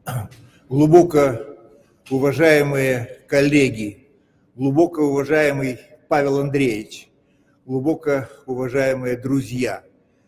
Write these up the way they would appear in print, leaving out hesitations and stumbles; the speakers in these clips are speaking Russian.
Глубоко уважаемые коллеги, глубоко уважаемый Павел Андреевич, глубоко уважаемые друзья,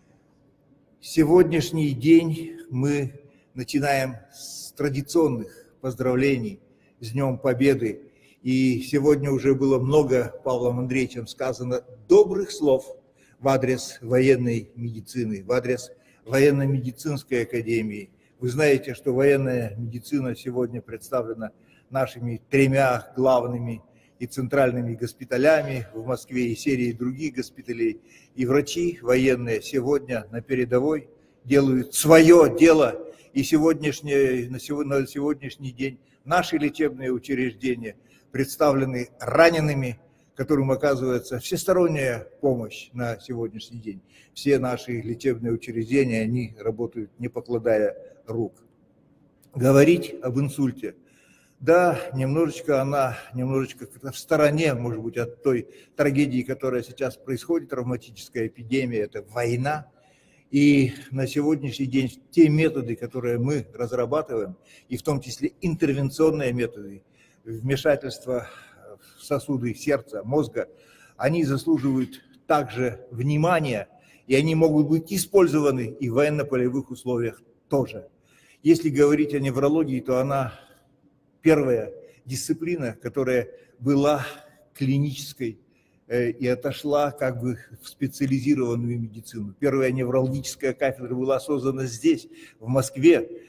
сегодняшний день мы начинаем с традиционных поздравлений с Днем Победы. И сегодня уже было много Павлом Андреевичем сказано добрых слов в адрес военной медицины, в адрес военно-медицинской академии. Вы знаете, что военная медицина сегодня представлена нашими тремя главными и центральными госпиталями в Москве и серией других госпиталей. И врачи военные сегодня на передовой делают свое дело. И на сегодняшний день наши лечебные учреждения представлены ранеными, которым оказывается всесторонняя помощь на сегодняшний день. Все наши лечебные учреждения, они работают, не покладая рук. Говорить об инсульте. Да, немножечко в стороне, может быть, от той трагедии, которая сейчас происходит, травматическая эпидемия, это война. И на сегодняшний день те методы, которые мы разрабатываем, и в том числе интервенционные методы, вмешательства в сосуды сердца, мозга, они заслуживают также внимания, и они могут быть использованы и в военно-полевых условиях тоже. Если говорить о неврологии, то она первая дисциплина, которая была клинической и отошла как бы в специализированную медицину. Первая неврологическая кафедра была создана здесь, в Москве,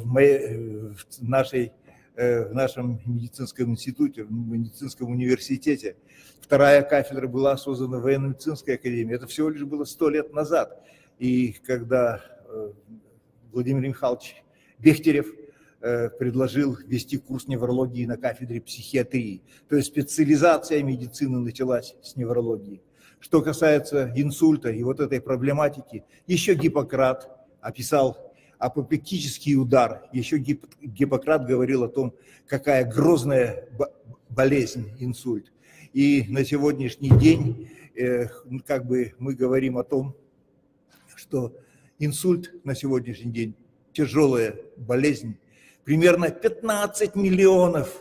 в нашем медицинском институте, в медицинском университете. Вторая кафедра была создана в военно-медицинской академии. Это всего лишь было 100 лет назад. И когда Владимир Михайлович Бехтерев предложил вести курс неврологии на кафедре психиатрии. То есть специализация медицины началась с неврологии. Что касается инсульта и вот этой проблематики, еще Гиппократ описал апоплектический удар. Еще Гиппократ говорил о том, какая грозная болезнь инсульт. И на сегодняшний день как бы мы говорим о том, что инсульт на сегодняшний день тяжелая болезнь. Примерно 15 миллионов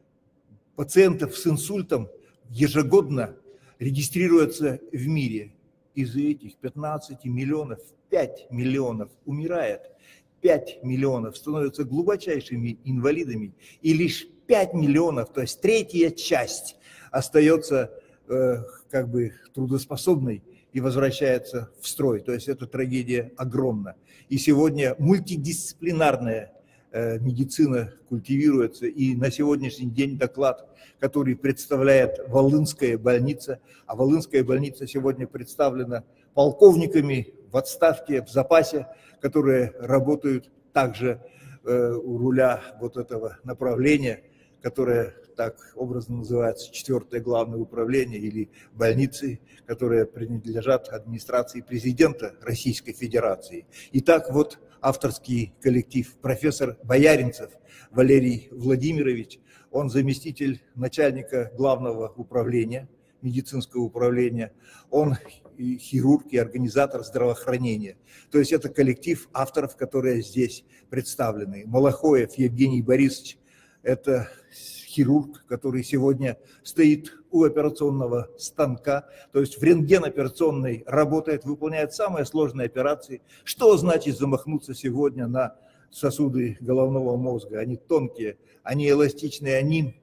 пациентов с инсультом ежегодно регистрируются в мире. Из этих 15 миллионов 5 миллионов умирает, 5 миллионов становятся глубочайшими инвалидами, и лишь 5 миллионов, то есть третья часть, остается как бы трудоспособной и возвращается в строй. То есть эта трагедия огромна. И сегодня мультидисциплинарная медицина культивируется, и на сегодняшний день доклад, который представляет Волынская больница, а Волынская больница сегодня представлена полковниками в отставке, в запасе, которые работают также у руля вот этого направления, которое так образно называется 4-е главное управление или больницы, которые принадлежат администрации президента Российской Федерации. Итак, вот авторский коллектив, профессор Бояринцев Валерий Владимирович, он заместитель начальника главного управления, медицинского управления, он хирург и организатор здравоохранения. То есть это коллектив авторов, которые здесь представлены. Малахоев Евгений Борисович, это хирург, который сегодня стоит у операционного станка, то есть в рентгеноперационной работает, выполняет самые сложные операции. Что значит замахнуться сегодня на сосуды головного мозга? Они тонкие, они эластичные, они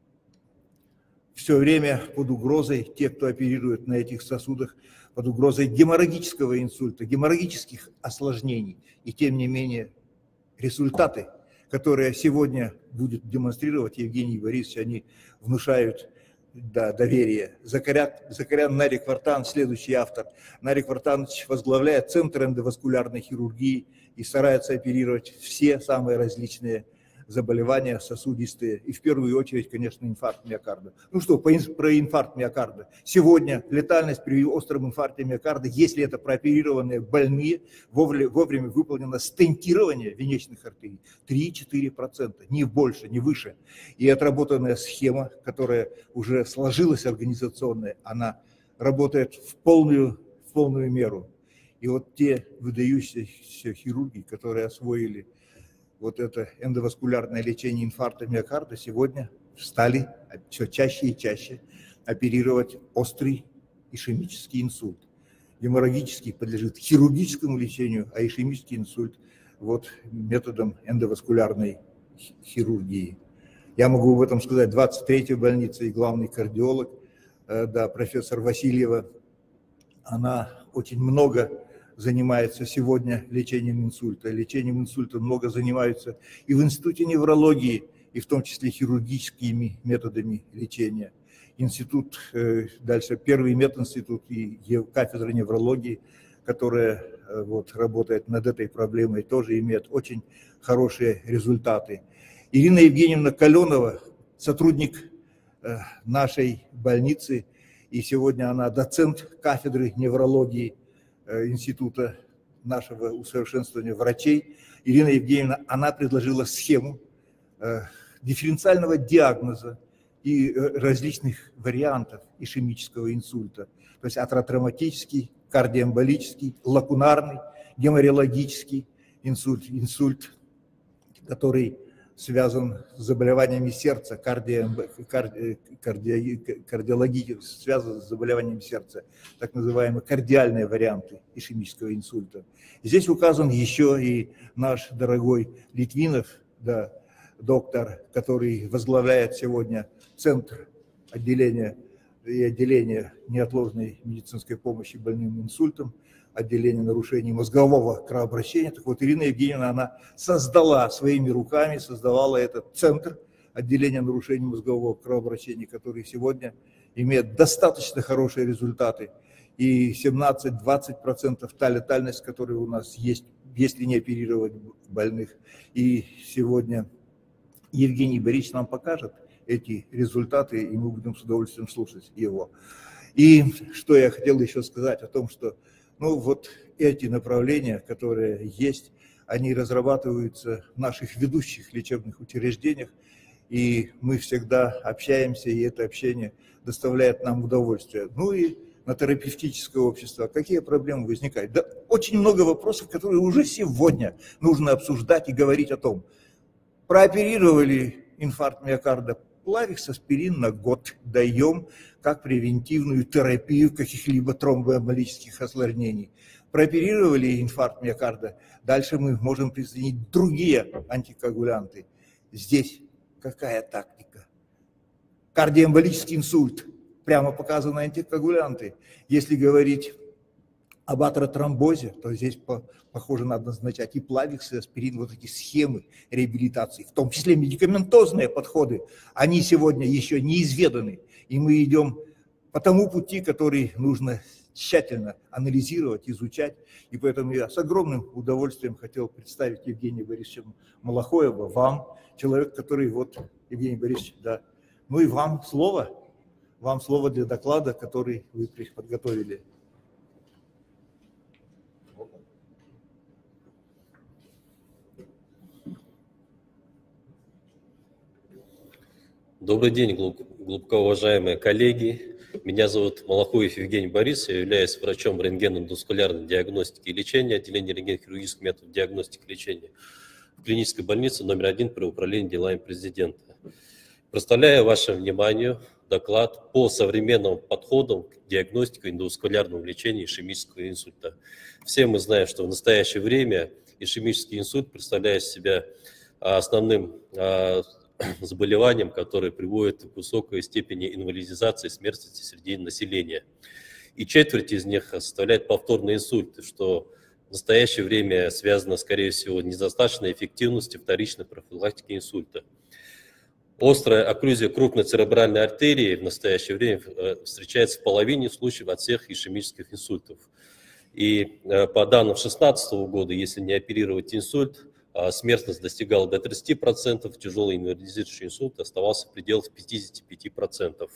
все время под угрозой, те, кто оперирует на этих сосудах, под угрозой геморрагического инсульта, геморрагических осложнений. И тем не менее результаты, которые сегодня будет демонстрировать Евгений Борисович, они внушают доверие. Закарян Нарик Вартан, следующий автор. Нарик Вартанович возглавляет Центр эндоваскулярной хирургии и старается оперировать все самые различные заболевания сосудистые, и в первую очередь, конечно, инфаркт миокарда. Ну что, про инфаркт миокарда. Сегодня летальность при остром инфаркте миокарда, если это прооперированные больные, вовремя выполнено стентирование венечных артерий, 3-4%, не больше, не выше. И отработанная схема, которая уже сложилась организационная, она работает в полную меру. И вот те выдающиеся хирурги, которые освоили вот это эндоваскулярное лечение инфаркта миокарда сегодня стали все чаще и чаще оперировать острый ишемический инсульт. Геморрагический подлежит хирургическому лечению, а ишемический инсульт вот методом эндоваскулярной хирургии. Я могу об этом сказать. 23-я больница и главный кардиолог, да, профессор Васильева, она очень много занимается сегодня лечением инсульта. Лечением инсульта много занимаются и в Институте неврологии, и в том числе хирургическими методами лечения. Институт, дальше первый мединститут и кафедра неврологии, которая вот работает над этой проблемой, тоже имеет очень хорошие результаты. Ирина Евгеньевна Каленова, сотрудник нашей больницы, и сегодня она доцент кафедры неврологии Института нашего усовершенствования врачей. Ирина Евгеньевна, она предложила схему дифференциального диагноза и различных вариантов ишемического инсульта, то есть атротравматический, кардиоэмболический, лакунарный, геморрагический инсульт, который связан с заболеваниями сердца, кардиологически связан с заболеваниями сердца, так называемые кардиальные варианты ишемического инсульта. Здесь указан еще и наш дорогой Литвинов, да, доктор, который возглавляет сегодня Центр отделения неотложной медицинской помощи больным инсультом, отделение нарушений мозгового кровообращения. Так вот, Ирина Евгеньевна, она создала своими руками, создавала этот центр отделения нарушений мозгового кровообращения, который сегодня имеет достаточно хорошие результаты. И 17-20% та летальность, которая у нас есть, если не оперировать больных. И сегодня Евгений Борисович нам покажет эти результаты, и мы будем с удовольствием слушать его. И что я хотел еще сказать о том, что вот эти направления, которые есть, они разрабатываются в наших ведущих лечебных учреждениях, и мы всегда общаемся, и это общение доставляет нам удовольствие. Ну и на терапевтическое общество. Какие проблемы возникают? Да, очень много вопросов, которые уже сегодня нужно обсуждать и говорить о том. Прооперировали инфаркт миокарда, Пlavix аспирин на год даем как превентивную терапию каких-либо тромбоэмболических осложнений. Прооперировали инфаркт миокарда, дальше мы можем присоединить другие антикоагулянты. Здесь какая тактика? Кардиоэмболический инсульт, прямо показаны антикоагулянты. Если говорить об атротромбозе, то здесь, похоже, надо назначать и Plavix, и аспирин, вот эти схемы реабилитации, в том числе медикаментозные подходы, они сегодня еще неизведаны, и мы идем по тому пути, который нужно тщательно анализировать, изучать, и поэтому я с огромным удовольствием хотел представить Евгения Борисовича Малахоева, вам, человек, который, вот, Евгений Борисович, да, ну и вам слово для доклада, который вы подготовили. Добрый день, глубоко уважаемые коллеги. Меня зовут Малахоев Евгений Борисович, я являюсь врачом рентгенно-эндоваскулярной диагностики и лечения, отделения рентгенно-хирургических методов диагностики и лечения в клинической больнице номер 1 при управлении делами президента. Представляю вашему вниманию доклад по современным подходам к диагностике эндоваскулярного лечения ишемического инсульта. Все мы знаем, что в настоящее время ишемический инсульт представляет себя основным заболеванием, которое приводит к высокой степени инвалидизации и смертности среди населения. И четверть из них составляет повторные инсульты, что в настоящее время связано, скорее всего, с недостаточной эффективностью вторичной профилактики инсульта. Острая окклюзия крупной церебральной артерии в настоящее время встречается в половине случаев от всех ишемических инсультов. И по данным 2016 года, если не оперировать инсульт, смертность достигала до 30%, тяжелый инвалидизирующий инсульт оставался в пределах 55%.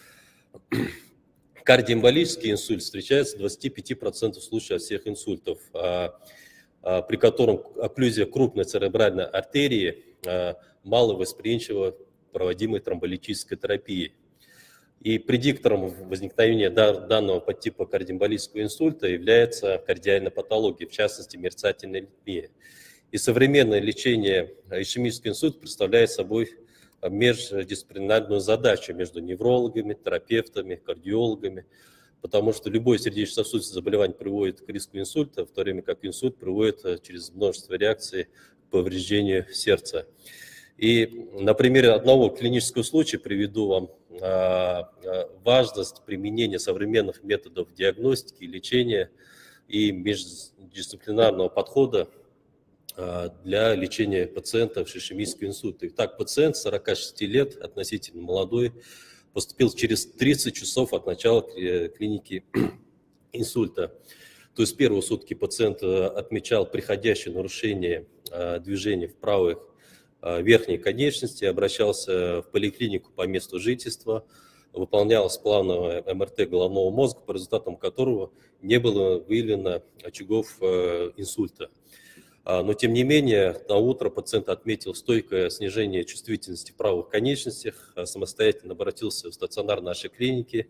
Кардиоэмболический инсульт встречается в 25% случаев от всех инсультов, при котором окклюзия крупной церебральной артерии мало восприимчива проводимой тромболитической терапии. И предиктором возникновения данного подтипа кардиоэмболического инсульта является кардиальная патология, в частности мерцательная аритмия. И современное лечение ишемического инсульта представляет собой междисциплинарную задачу между неврологами, терапевтами, кардиологами, потому что любое сердечно-сосудистое заболевание приводит к риску инсульта, в то время как инсульт приводит через множество реакций к повреждению сердца. И на примере одного клинического случая приведу вам важность применения современных методов диагностики, лечения и междисциплинарного подхода для лечения пациентов с ишемическим инсультом. Итак, пациент 46 лет, относительно молодой, поступил через 30 часов от начала клиники инсульта. То есть первые сутки пациент отмечал приходящее нарушение движения в правой верхней конечности, обращался в поликлинику по месту жительства, выполнялось плановое МРТ головного мозга, по результатам которого не было выявлено очагов инсульта. Но, тем не менее, на утро пациент отметил стойкое снижение чувствительности в правых конечностях, самостоятельно обратился в стационар нашей клиники.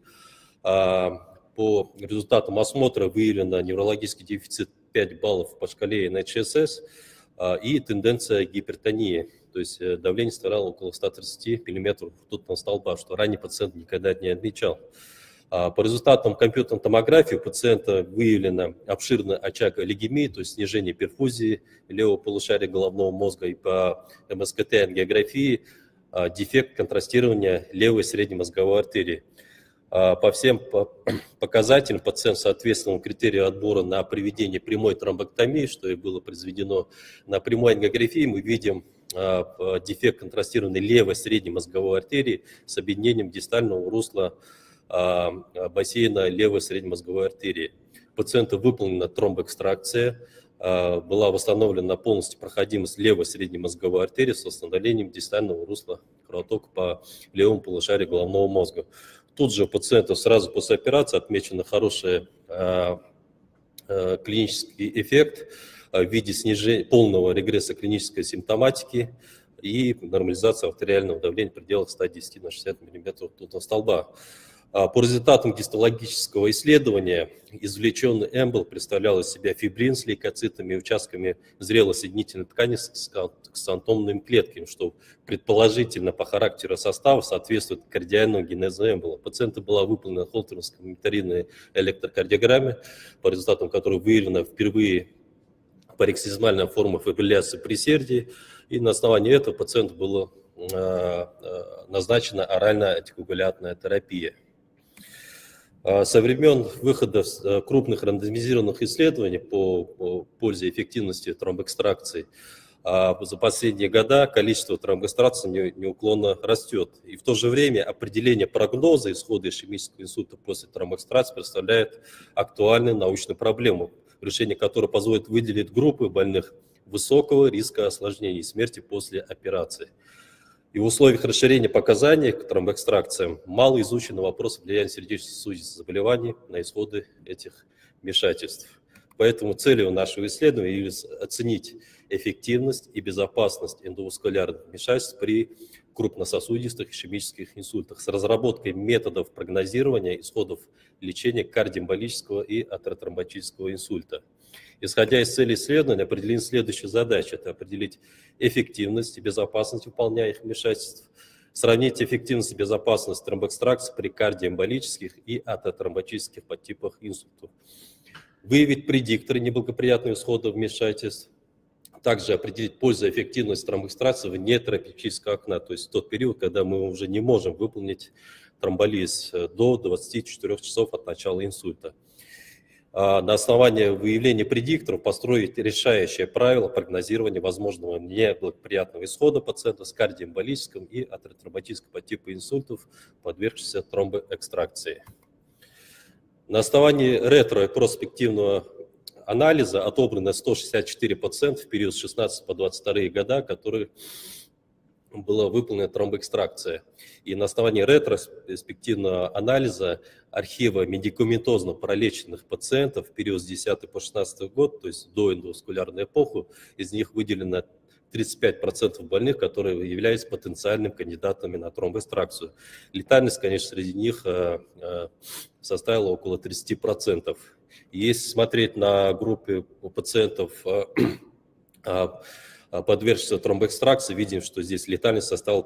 По результатам осмотра выявлено неврологический дефицит 5 баллов по шкале NHSS и тенденция гипертонии. То есть давление составляло около 130 мм ртутного столба, что ранее пациент никогда не отмечал. По результатам компьютерной томографии у пациента выявлена обширный очаг лейкемии, то есть снижение перфузии левого полушария головного мозга, и по МСКТ-ангиографии дефект контрастирования левой среднемозговой артерии. По всем показателям пациент соответствовал критерию отбора на проведение прямой тромбэктомии, что и было произведено на прямой ангиографии. Мы видим дефект контрастированной левой среднемозговой артерии с объединением дистального русла бассейна левой среднемозговой артерии. Пациенту выполнена тромбоэкстракция, была восстановлена полностью проходимость левой среднемозговой артерии с восстановлением дистального русла кровотока по левому полушарию головного мозга. Тут же у пациента сразу после операции отмечен хороший клинический эффект в виде снижения, полного регресса клинической симптоматики и нормализации артериального давления в пределах 110 на 60 мм ртутного столба. По результатам гистологического исследования извлеченный эмбол представлял из себя фибрин с лейкоцитами и участками зрелой соединительной ткани с ксантомными клетками, что предположительно по характеру состава соответствует кардиальному генезу эмбола. Пациенту была выполнена холтеровская мониторинная электрокардиограмма, по результатам которой выявлена впервые пароксизмальная форма фибрилляции предсердий, и на основании этого пациенту была назначена оральная антикоагулянтная терапия. Со времен выхода крупных рандомизированных исследований по пользе и эффективности тромбоэкстракции за последние годы количество тромбоэкстракций неуклонно растет. И в то же время определение прогноза исхода ишемического инсульта после тромбоэкстракции представляет актуальную научную проблему, решение которой позволит выделить группы больных высокого риска осложнений и смерти после операции. И в условиях расширения показаний к тромбоэкстракциям мало изучен вопрос влияния сердечно-сосудистых заболеваний на исходы этих вмешательств. Поэтому целью нашего исследования является оценить эффективность и безопасность эндоваскулярных вмешательств при крупнососудистых ишемических инсультах с разработкой методов прогнозирования исходов лечения кардиоэмболического и атеротромботического инсульта. Исходя из цели исследования, определены следующие задачи. Это определить эффективность и безопасность выполняемых вмешательств, сравнить эффективность и безопасность тромбоэкстракции при кардиоэмболических и атеротромботических подтипах инсультов, выявить предикторы неблагоприятного исхода вмешательств, также определить пользу и эффективность тромбоэкстракции вне терапевтического окна, то есть в тот период, когда мы уже не можем выполнить тромболиз до 24 часов от начала инсульта. На основании выявления предикторов построить решающее правило прогнозирования возможного неблагоприятного исхода пациента с кардиоэмболическим и атеротромботическим подтипом инсультов, подвергшихся тромбоэкстракции. На основании ретро-проспективного анализа отобрано 164 пациента в период с 16 по 22 года, которые была выполнена тромбоэкстракция. И на основании ретроспективного анализа архива медикаментозно пролеченных пациентов в период с 10 по 16 год, то есть до эндоваскулярную эпоху, из них выделено 35% больных, которые являются потенциальными кандидатами на тромбоэкстракцию. Летальность, конечно, среди них составила около 30%. И если смотреть на группы пациентов подвергшихся тромбоэкстракции, видим, что здесь летальность составила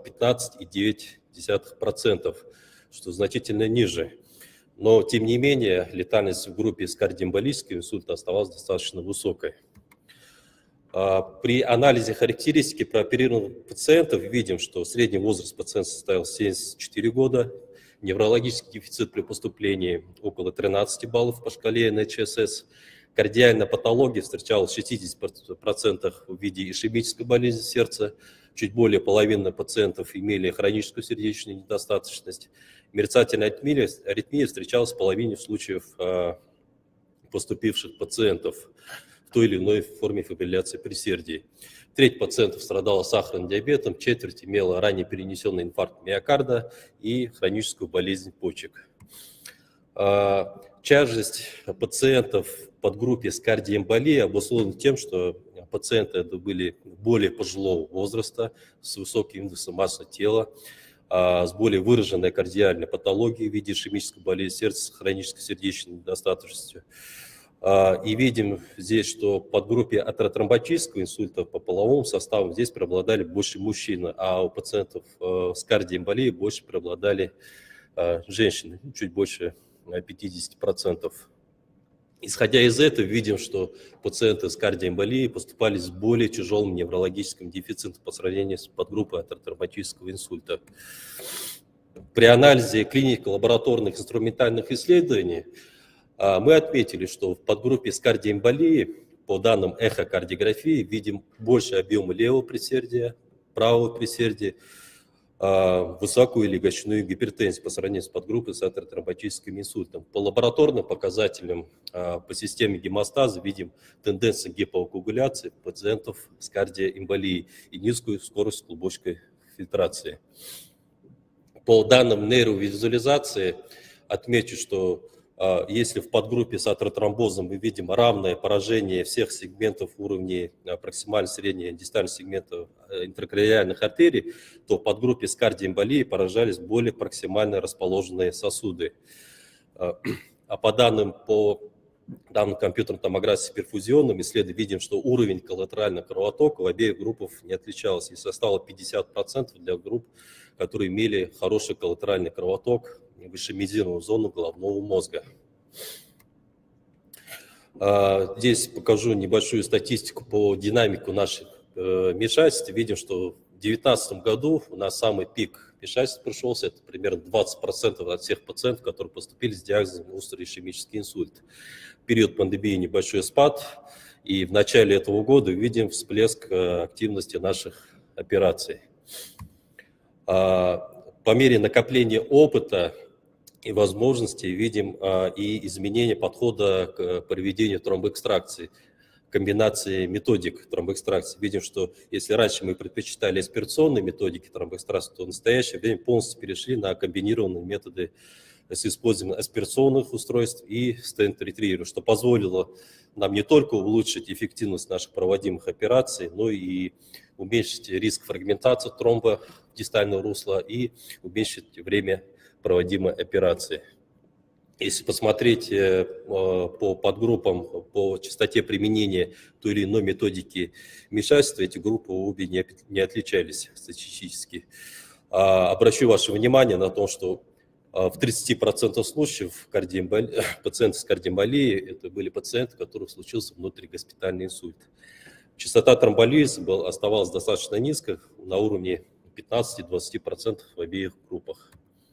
15,9%, что значительно ниже. Но, тем не менее, летальность в группе с кардиоэмболическим инсультом оставалась достаточно высокой. При анализе характеристики прооперированных пациентов видим, что средний возраст пациента составил 74 года, неврологический дефицит при поступлении около 13 баллов по шкале НХСС, кардиальная патология встречалась в 60% в виде ишемической болезни сердца, чуть более половины пациентов имели хроническую сердечную недостаточность, мерцательная аритмия встречалась в половине случаев поступивших пациентов в той или иной форме фибрилляции предсердий. Треть пациентов страдала сахарным диабетом, четверть имела ранее перенесенный инфаркт миокарда и хроническую болезнь почек. Тяжесть пациентов в подгруппе с кардиоэмболией обусловлена тем, что пациенты были более пожилого возраста, с высоким индексом массы тела, с более выраженной кардиальной патологией в виде ишемической болезни сердца с хронической сердечной недостаточностью. И видим здесь, что в подгруппе атеротромботического инсульта по половому составу здесь преобладали больше мужчины, а у пациентов с кардиоэмболией больше преобладали женщины, чуть больше 50%. Исходя из этого, видим, что пациенты с кардиоэмболией поступали с более тяжелым неврологическим дефицитом по сравнению с подгруппой атеротромботического инсульта. При анализе клинико-лабораторных инструментальных исследований мы отметили, что в подгруппе с кардиоэмболией, по данным эхокардиографии, видим больше объема левого предсердия, правого предсердия, высокую легочную гипертензию по сравнению с подгруппой с атеротромботическим инсультом. По лабораторным показателям по системе гемостаза видим тенденцию гипокоагуляции пациентов с кардиоэмболией и низкую скорость клубочковой фильтрации. По данным нейровизуализации отмечу, что если в подгруппе с атеротромбозом мы видим равное поражение всех сегментов уровней проксимально среднего дистального сегмента интракардиальных артерий, то в подгруппе с кардиоэмболией поражались более проксимально расположенные сосуды. А по данным компьютерной томографии с перфузионным исследованием видим, что уровень коллатерального кровотока в обеих группах не отличался и составило 50% для групп, которые имели хороший коллатеральный кровоток в ишемизированную зону головного мозга. Здесь покажу небольшую статистику по динамику наших вмешательств. Видим, что в 2019 году у нас самый пик вмешательств пришелся, это примерно 20% от всех пациентов, которые поступили с диагнозом острый ишемический инсульт. В период пандемии небольшой спад, и в начале этого года видим всплеск активности наших операций. По мере накопления опыта и возможностей видим и изменение подхода к проведению тромбоэкстракции, комбинации методик тромбоэкстракции. Видим, что если раньше мы предпочитали аспирационные методики тромбоэкстракции, то в настоящее время полностью перешли на комбинированные методы с использованием аспирационных устройств и стент-ретривера, что позволило нам не только улучшить эффективность наших проводимых операций, но и уменьшить риск фрагментации тромба дистального русла и уменьшить время проводимой операции. Если посмотреть по подгруппам, по частоте применения той или иной методики вмешательства, эти группы обе не отличались статистически. Обращу ваше внимание на то, что в 30% случаев пациенты с кардиоэмболией это были пациенты, у которых случился внутригоспитальный инсульт. Частота тромболиза оставалась достаточно низкой, на уровне 15-20% в обеих группах.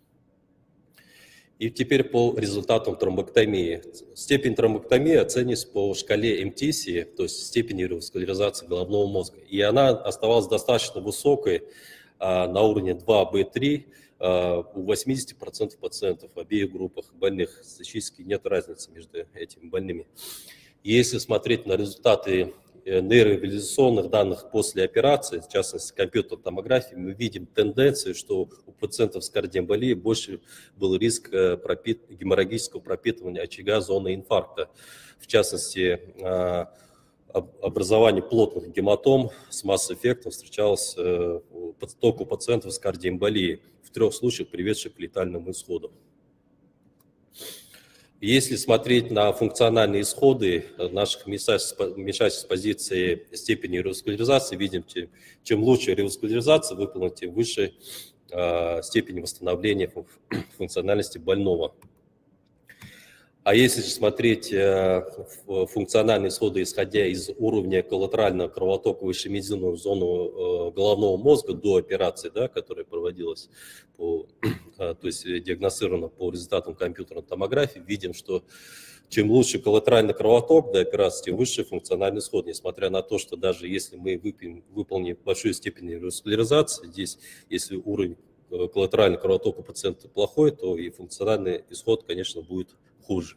И теперь по результатам тромбэктомии. Степень тромбэктомии оценивается по шкале МТС, то есть степени реваскуляризации головного мозга. И она оставалась достаточно высокой на уровне 2B3 у 80% пациентов в обеих группах больных. Статистически нет разницы между этими больными. И если смотреть на результаты нейровизуализационных данных после операции, в частности компьютерной томографии, мы видим тенденцию, что у пациентов с кардиоэмболией больше был риск геморрагического пропитывания очага зоны инфаркта. В частности, образование плотных гематом с масс-эффектом встречалось только у пациентов с кардиоэмболией, в 3 случаях приведших к летальному исходу. Если смотреть на функциональные исходы наших вмешательств с позиции степени реваскуляризации, видим, чем лучше реваскуляризация выполнена, тем выше степень восстановления функциональности больного. А если же смотреть функциональные исходы, исходя из уровня коллатерального кровотока выше медийную зону головного мозга до операции, да, которая проводилась, то есть диагностирована по результатам компьютерной томографии, видим, что чем лучше коллатеральный кровоток до операции, тем выше функциональный исход, несмотря на то, что даже если мы выполним большую степень реваскуляризации, здесь, если уровень коллатерального кровотока у пациента плохой, то и функциональный исход, конечно, будет хуже.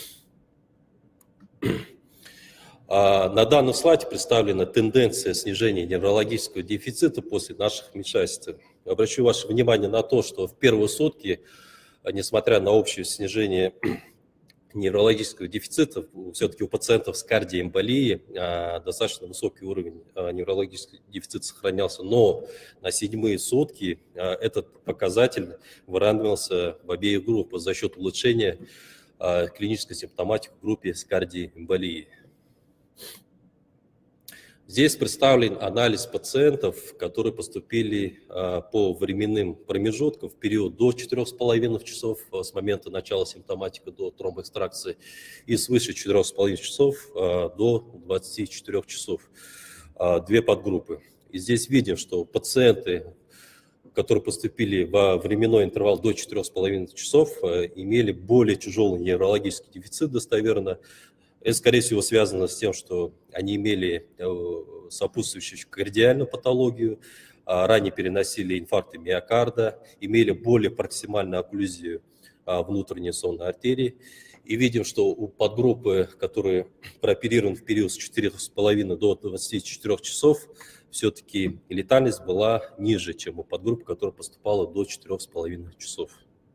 На данном слайде представлена тенденция снижения неврологического дефицита после наших вмешательств. Обращу ваше внимание на то, что в первые сутки, несмотря на общее снижение неврологического дефицита, все-таки у пациентов с кардиоэмболией достаточно высокий уровень неврологического дефицита сохранялся, но на 7-е сутки этот показатель выравнивался в обеих группах за счет улучшения клинической симптоматики в группе с кардиоэмболией. Здесь представлен анализ пациентов, которые поступили по временным промежуткам в период до 4,5 часов с момента начала симптоматики до тромбоэкстракции и свыше 4,5 часов до 24 часов. Две подгруппы. И здесь видим, что пациенты, которые поступили во временной интервал до 4,5 часов, имели более тяжелый неврологический дефицит достоверно. Это, скорее всего, связано с тем, что они имели сопутствующую кардиальную патологию, ранее переносили инфаркты миокарда, имели более проксимальную окклюзию внутренней сонной артерии. И видим, что у подгруппы, которые прооперированы в период с 4,5 до 24 часов, все-таки летальность была ниже, чем у подгруппы, которая поступала до 4,5 часов.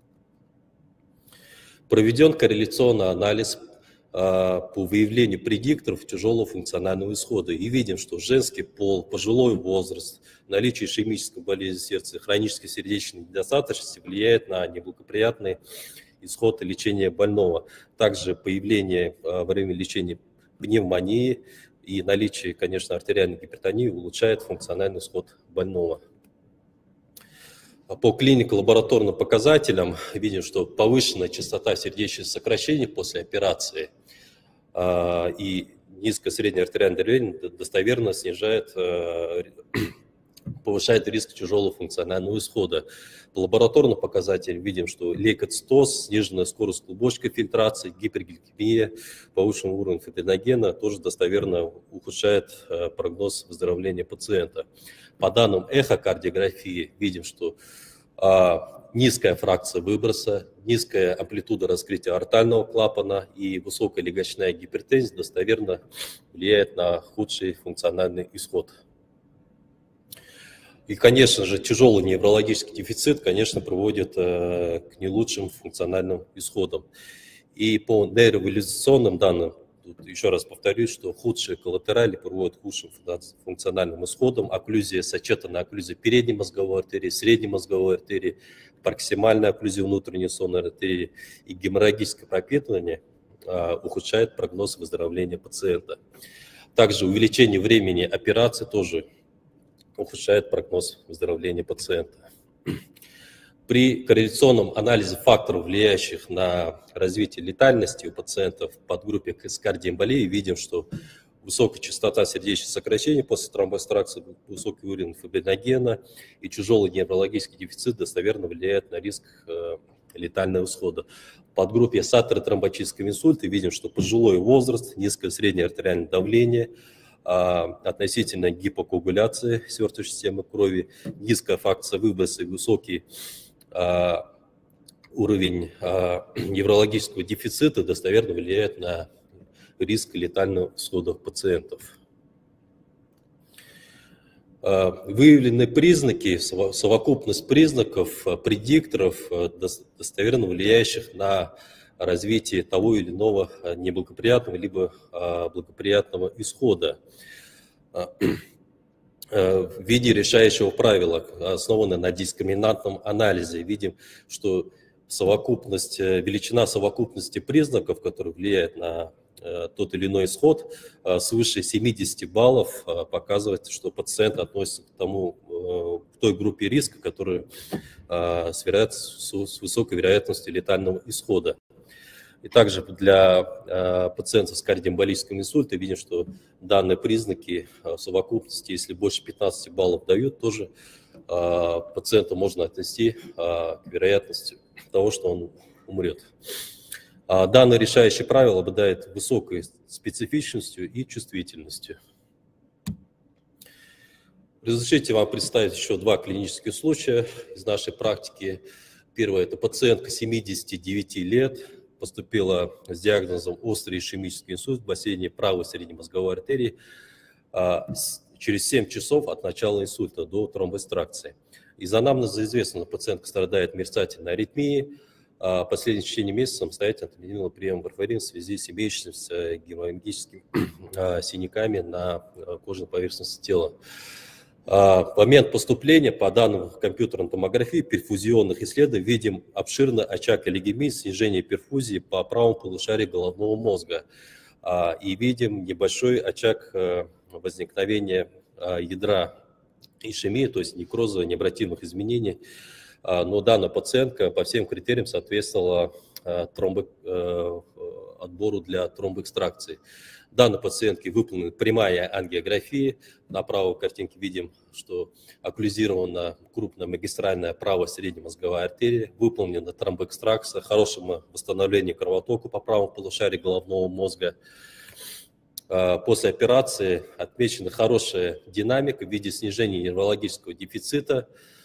Проведен корреляционный анализ по выявлению предикторов тяжелого функционального исхода. И видим, что женский пол, пожилой возраст, наличие ишемической болезни сердца, хронической сердечной недостаточности влияет на неблагоприятный исход лечения больного. Также появление во время лечения пневмонии и наличие, конечно, артериальной гипертонии улучшает функциональный исход больного. По клинико-лабораторным показателям видим, что повышенная частота сердечных сокращений после операции и низкое среднее артериальное давление достоверно снижает, повышает риск тяжелого функционального исхода. По лабораторным показателям видим, что лейкоцитоз, сниженная скорость клубочковой фильтрации, гипергликемия, повышенный уровень фибриногена тоже достоверно ухудшает прогноз выздоровления пациента. По данным эхокардиографии видим, что низкая фракция выброса, низкая амплитуда раскрытия аортального клапана и высокая легочная гипертензия достоверно влияет на худший функциональный исход. И, конечно же, тяжелый неврологический дефицит, конечно, приводит к не лучшим функциональным исходам. И по нейровалидационным данным, тут еще раз повторюсь, что худшие коллатерали приводят к худшим функциональным исходам. Окклюзия, сочетанная окклюзия передней мозговой артерии, средней мозговой артерии, проксимальная окклюзия внутренней сонной артерии и геморрагическое пропитывание ухудшает прогноз выздоровления пациента. Также увеличение времени операции тоже ухудшает прогноз выздоровления пациента. При корреляционном анализе факторов, влияющих на развитие летальности у пациентов в подгруппе с кардиоэмболией, видим, что высокая частота сердечных сокращений после тромбоэкстракции, высокий уровень фибриногена и тяжелый неврологический дефицит достоверно влияет на риск летального исхода. В подгруппе с атеротромботическим инсультом видим, что пожилой возраст, низкое среднее артериальное давление, относительно гипокоагуляции свертывающей системы крови, низкая фракция выброса и высокий уровень неврологического дефицита достоверно влияет на риск летального исхода пациентов. Выявлены признаки, совокупность признаков, предикторов, достоверно влияющих на развитие того или иного неблагоприятного либо благоприятного исхода. В виде решающего правила, основанного на дискриминантном анализе, видим, что совокупность, величина совокупности признаков, которые влияют на тот или иной исход, свыше 70 баллов показывает, что пациент относится к той группе риска, которая с высокой вероятностью летального исхода. И также для пациентов с кардиоэмболическим инсультом видим, что данные признаки в совокупности, если больше 15 баллов дают, тоже пациента можно отнести к вероятности того, что он умрет. Данное решающее правило обладает высокой специфичностью и чувствительностью. Разрешите вам представить еще два клинических случая из нашей практики. Первое – это пациентка 79 лет, поступила с диагнозом острый ишемический инсульт в бассейне правой среднемозговой артерии через 7 часов от начала инсульта до тромбоэкстракции. Из анамнеза известно, что пациентка страдает мерцательной аритмией. Последнее течение месяца самостоятельно отменила прием варфарина в связи с имеющимися геморрагическими синяками на кожной поверхности тела. В момент поступления, по данным компьютерной томографии, перфузионных исследований, видим обширный очаг олигемии, снижение перфузии по правому полушарию головного мозга. И видим небольшой очаг возникновения ядра ишемии, то есть некроза, необратимых изменений. Но данная пациентка по всем критериям соответствовала отбору для тромбоэкстракции. Данной пациентке выполнена прямая ангиография. На правой картинке видим, что окклюзирована крупная магистральная правая среднемозговая артерия, выполнена тромбоэкстракция, хорошее восстановление кровотока по правому полушарию головного мозга. После операции отмечена хорошая динамика в виде снижения неврологического дефицита.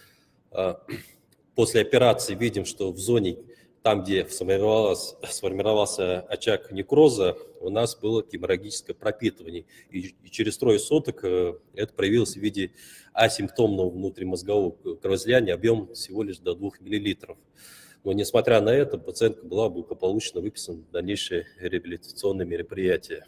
После операции видим, что в зоне, там, где сформировался очаг некроза, у нас было геморрагическое пропитывание. И через трое суток это проявилось в виде асимптомного внутримозгового кровоизлияния, объем всего лишь до 2 мл. Но несмотря на это, пациентка была благополучно выписана в дальнейшее реабилитационное мероприятие.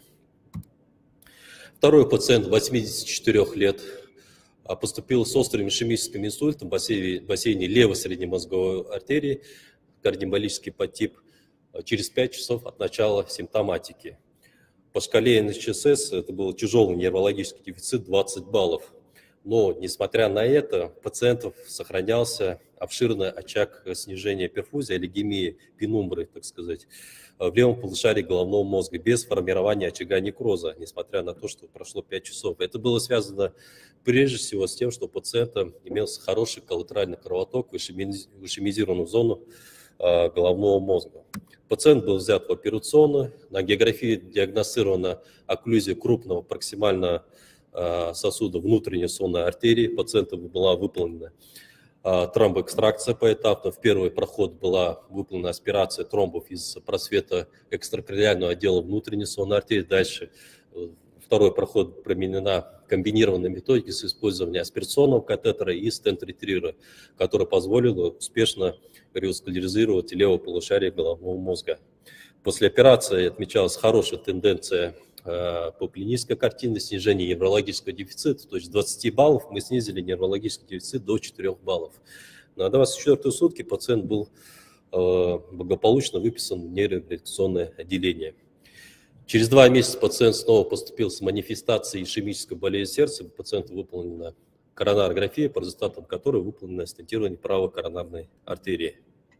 Второй пациент, 84 лет, поступил с острым ишемическим инсультом в бассейне левой среднемозговой артерии, кардиоэмболический подтип, через 5 часов от начала симптоматики. По шкале НСЧС это был тяжелый неврологический дефицит 20 баллов. Но, несмотря на это, у пациентов сохранялся обширный очаг снижения перфузии, олигемии, пенумбры, так сказать, в левом полушарии головного мозга, без формирования очага некроза, несмотря на то, что прошло 5 часов. Это было связано прежде всего с тем, что у пациента имелся хороший коллатеральный кровоток в ишемизированную зону головного мозга. Пациент был взят в операционную, на ангиографии диагностирована окклюзия крупного проксимального сосуда внутренней сонной артерии. Пациенту была выполнена тромбоэкстракция поэтапно. В первый проход была выполнена аспирация тромбов из просвета экстракордиального отдела внутренней сонной артерии. Дальше второй проход применена комбинированная методика с использованием аспирационного катетера и стент-ретривера, которая позволила успешно реваскуляризировать левое полушарие головного мозга. После операции отмечалась хорошая тенденция по клинической картине снижения неврологического дефицита, то есть с 20 баллов мы снизили неврологический дефицит до 4 баллов. На 24-й сутки пациент был благополучно выписан в нейрореабилитационное отделение. Через 2 месяца пациент снова поступил с манифестацией ишемической болезни сердца. У пациента выполнена коронарография, по результатам которой выполнено стентирование правой коронарной артерии.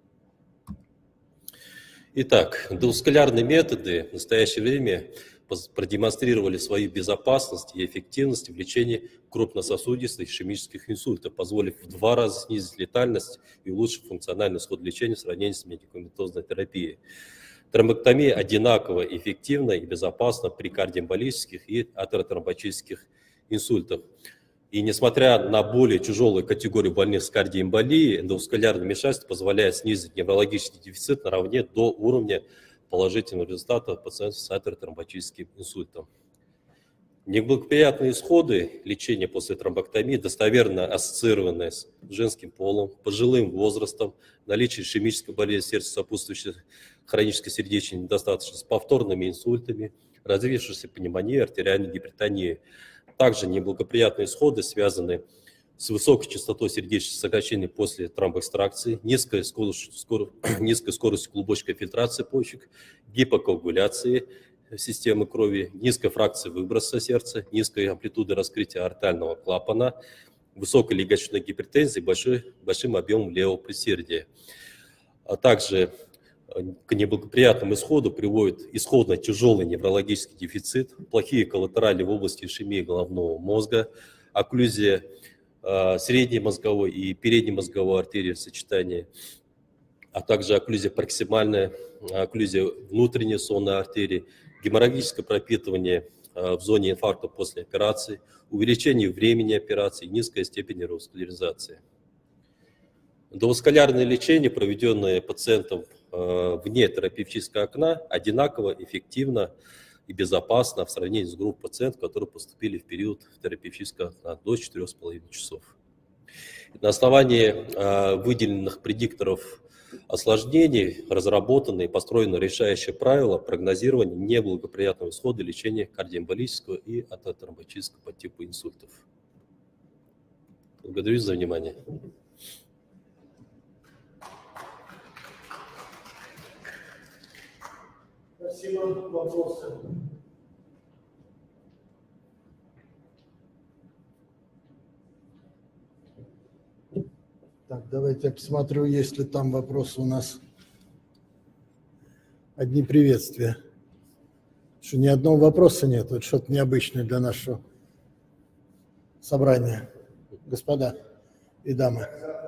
Итак, доускулярные методы в настоящее время продемонстрировали свою безопасность и эффективность в лечении крупнососудистых ишемических инсультов, позволив в 2 раза снизить летальность и улучшить функциональный исход лечения в сравнении с медикаментозной терапией. Тромбэктомия одинаково эффективна и безопасна при кардиоэмболических и атеротромботических инсультах. И несмотря на более тяжелую категорию больных с кардиоэмболией, эндоваскулярное вмешательство позволяет снизить неврологический дефицит наравне до уровня положительного результата пациентов с атеротромботическим инсультом. Неблагоприятные исходы лечения после тромбэктомии достоверно ассоциированы с женским полом, пожилым возрастом, наличием ишемической болезни сердца, сопутствующей хронической сердечной недостаточности, повторными инсультами, развившейся пневмонией, артериальной гипертонией. Также неблагоприятные исходы связаны с высокой частотой сердечных сокращений после тромбоэкстракции, низкой скоростью клубочковой фильтрации почек, гипокоагуляции системы крови, низкой фракции выброса сердца, низкой амплитуды раскрытия артериального клапана, высокой легочной гипертензии, большим объемом левого предсердия. А также к неблагоприятному исходу приводит исходно тяжелый неврологический дефицит, плохие коллатерали в области ишемии головного мозга, окклюзия средней мозговой и передней мозговой артерии в сочетании, а также окклюзия проксимальная, окклюзия внутренней сонной артерии, геморрагическое пропитывание в зоне инфаркта после операции, увеличение времени операции, низкая степень реваскуляризации. Эндоваскулярное лечение, проведенное пациентом вне терапевтического окна, одинаково эффективно и безопасно в сравнении с группой пациентов, которые поступили в период терапевтического окна до 4,5 часов. На основании выделенных предикторов осложнений разработаны и построены решающие правила прогнозирования неблагоприятного исхода лечения кардиоэмболического и атотромботического подтипа инсультов. Благодарю за внимание. Спасибо. Вопросы? Так, давайте я посмотрю, есть ли там вопросы у нас. Одни приветствия. Что ни одного вопроса нет, это что-то необычное для нашего собрания. Господа и дамы.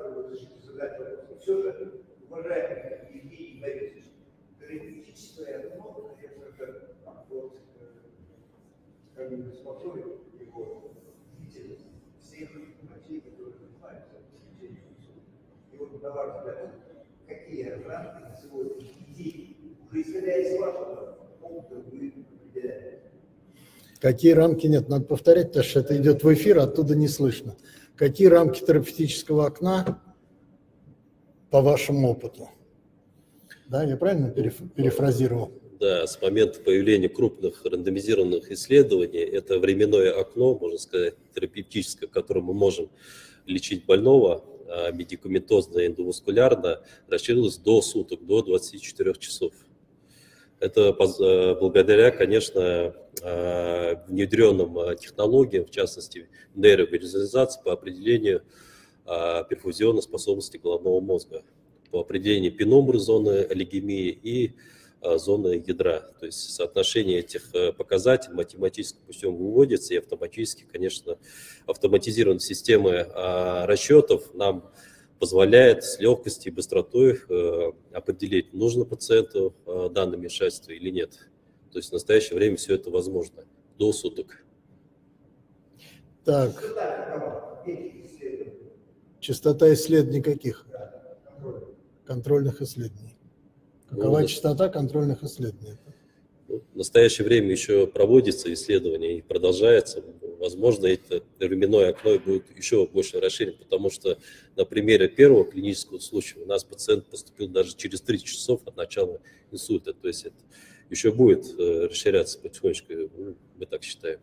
Смотрю его деятельность всех врачей, которые занимаются лечением инсульта. И вот, на ваш взгляд, какие рамки на сегодня идеи, уже исходя из вашего опыта, вы определяете? Какие рамки нет? Надо повторять, потому что это идет в эфир, оттуда не слышно. Какие рамки терапевтического окна по вашему опыту? Да, я правильно перефразировал? Да, с момента появления крупных рандомизированных исследований это временное окно, можно сказать, терапевтическое, в котором мы можем лечить больного медикаментозно, эндоваскулярно, расширилось до суток, до 24 часов. Это благодаря, конечно, внедренным технологиям, в частности, нейровизуализации по определению перфузионной способности головного мозга, по определению пенумбры зоны олигемии и зоны ядра. То есть соотношение этих показателей математическим путем выводится, и автоматически, конечно, автоматизированная система расчетов нам позволяет с легкостью и быстротой определить, нужно пациенту данное вмешательство или нет. То есть в настоящее время все это возможно, до суток. Так, частота исследований каких? Контрольных исследований. Какова частота контрольных исследований? В настоящее время еще проводится исследование и продолжается. Возможно, это временное окно будет еще больше расширено, потому что на примере первого клинического случая у нас пациент поступил даже через 30 часов от начала инсульта. То есть это еще будет расширяться потихонечку, мы так считаем.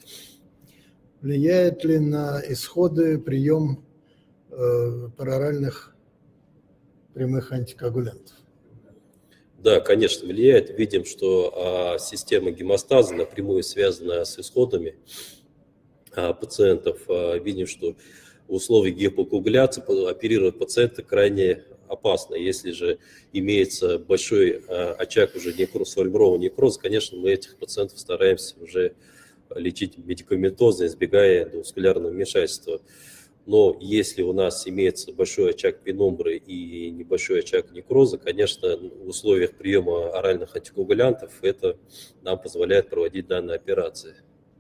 Влияет ли на исходы прием пероральных прямых антикоагулянтов? Да, конечно, влияет. Видим, что система гемостаза напрямую связана с исходами пациентов. Видим, что в условиях гипокоагуляции оперировать пациента крайне опасно. Если же имеется большой очаг уже сформированного некроза, конечно, мы этих пациентов стараемся уже лечить медикаментозно, избегая эндоваскулярного вмешательства. Но если у нас имеется большой очаг пенумбры и небольшой очаг некроза, конечно, в условиях приема оральных антикоагулянтов это нам позволяет проводить данные операции.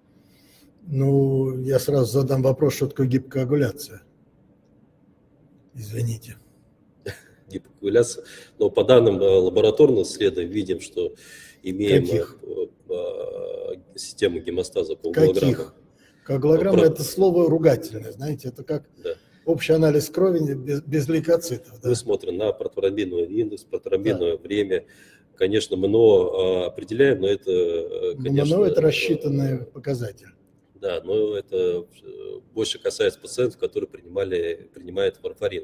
Ну, я сразу задам вопрос, что такое гипокоагуляция. Извините. Гипокоагуляция. Но по данным лабораторных исследований видим, что имеем систему гемостаза коагулограммы. Каких? Коагулограмма – это слово ругательное, знаете, это как общий анализ крови без лейкоцитов. Да? Мы смотрим на протромбиновый индекс, протромбиновое время. Конечно, МНО определяем, но это, конечно… МНО – это рассчитанный показатель. Да, но это больше касается пациентов, которые принимают варфарин.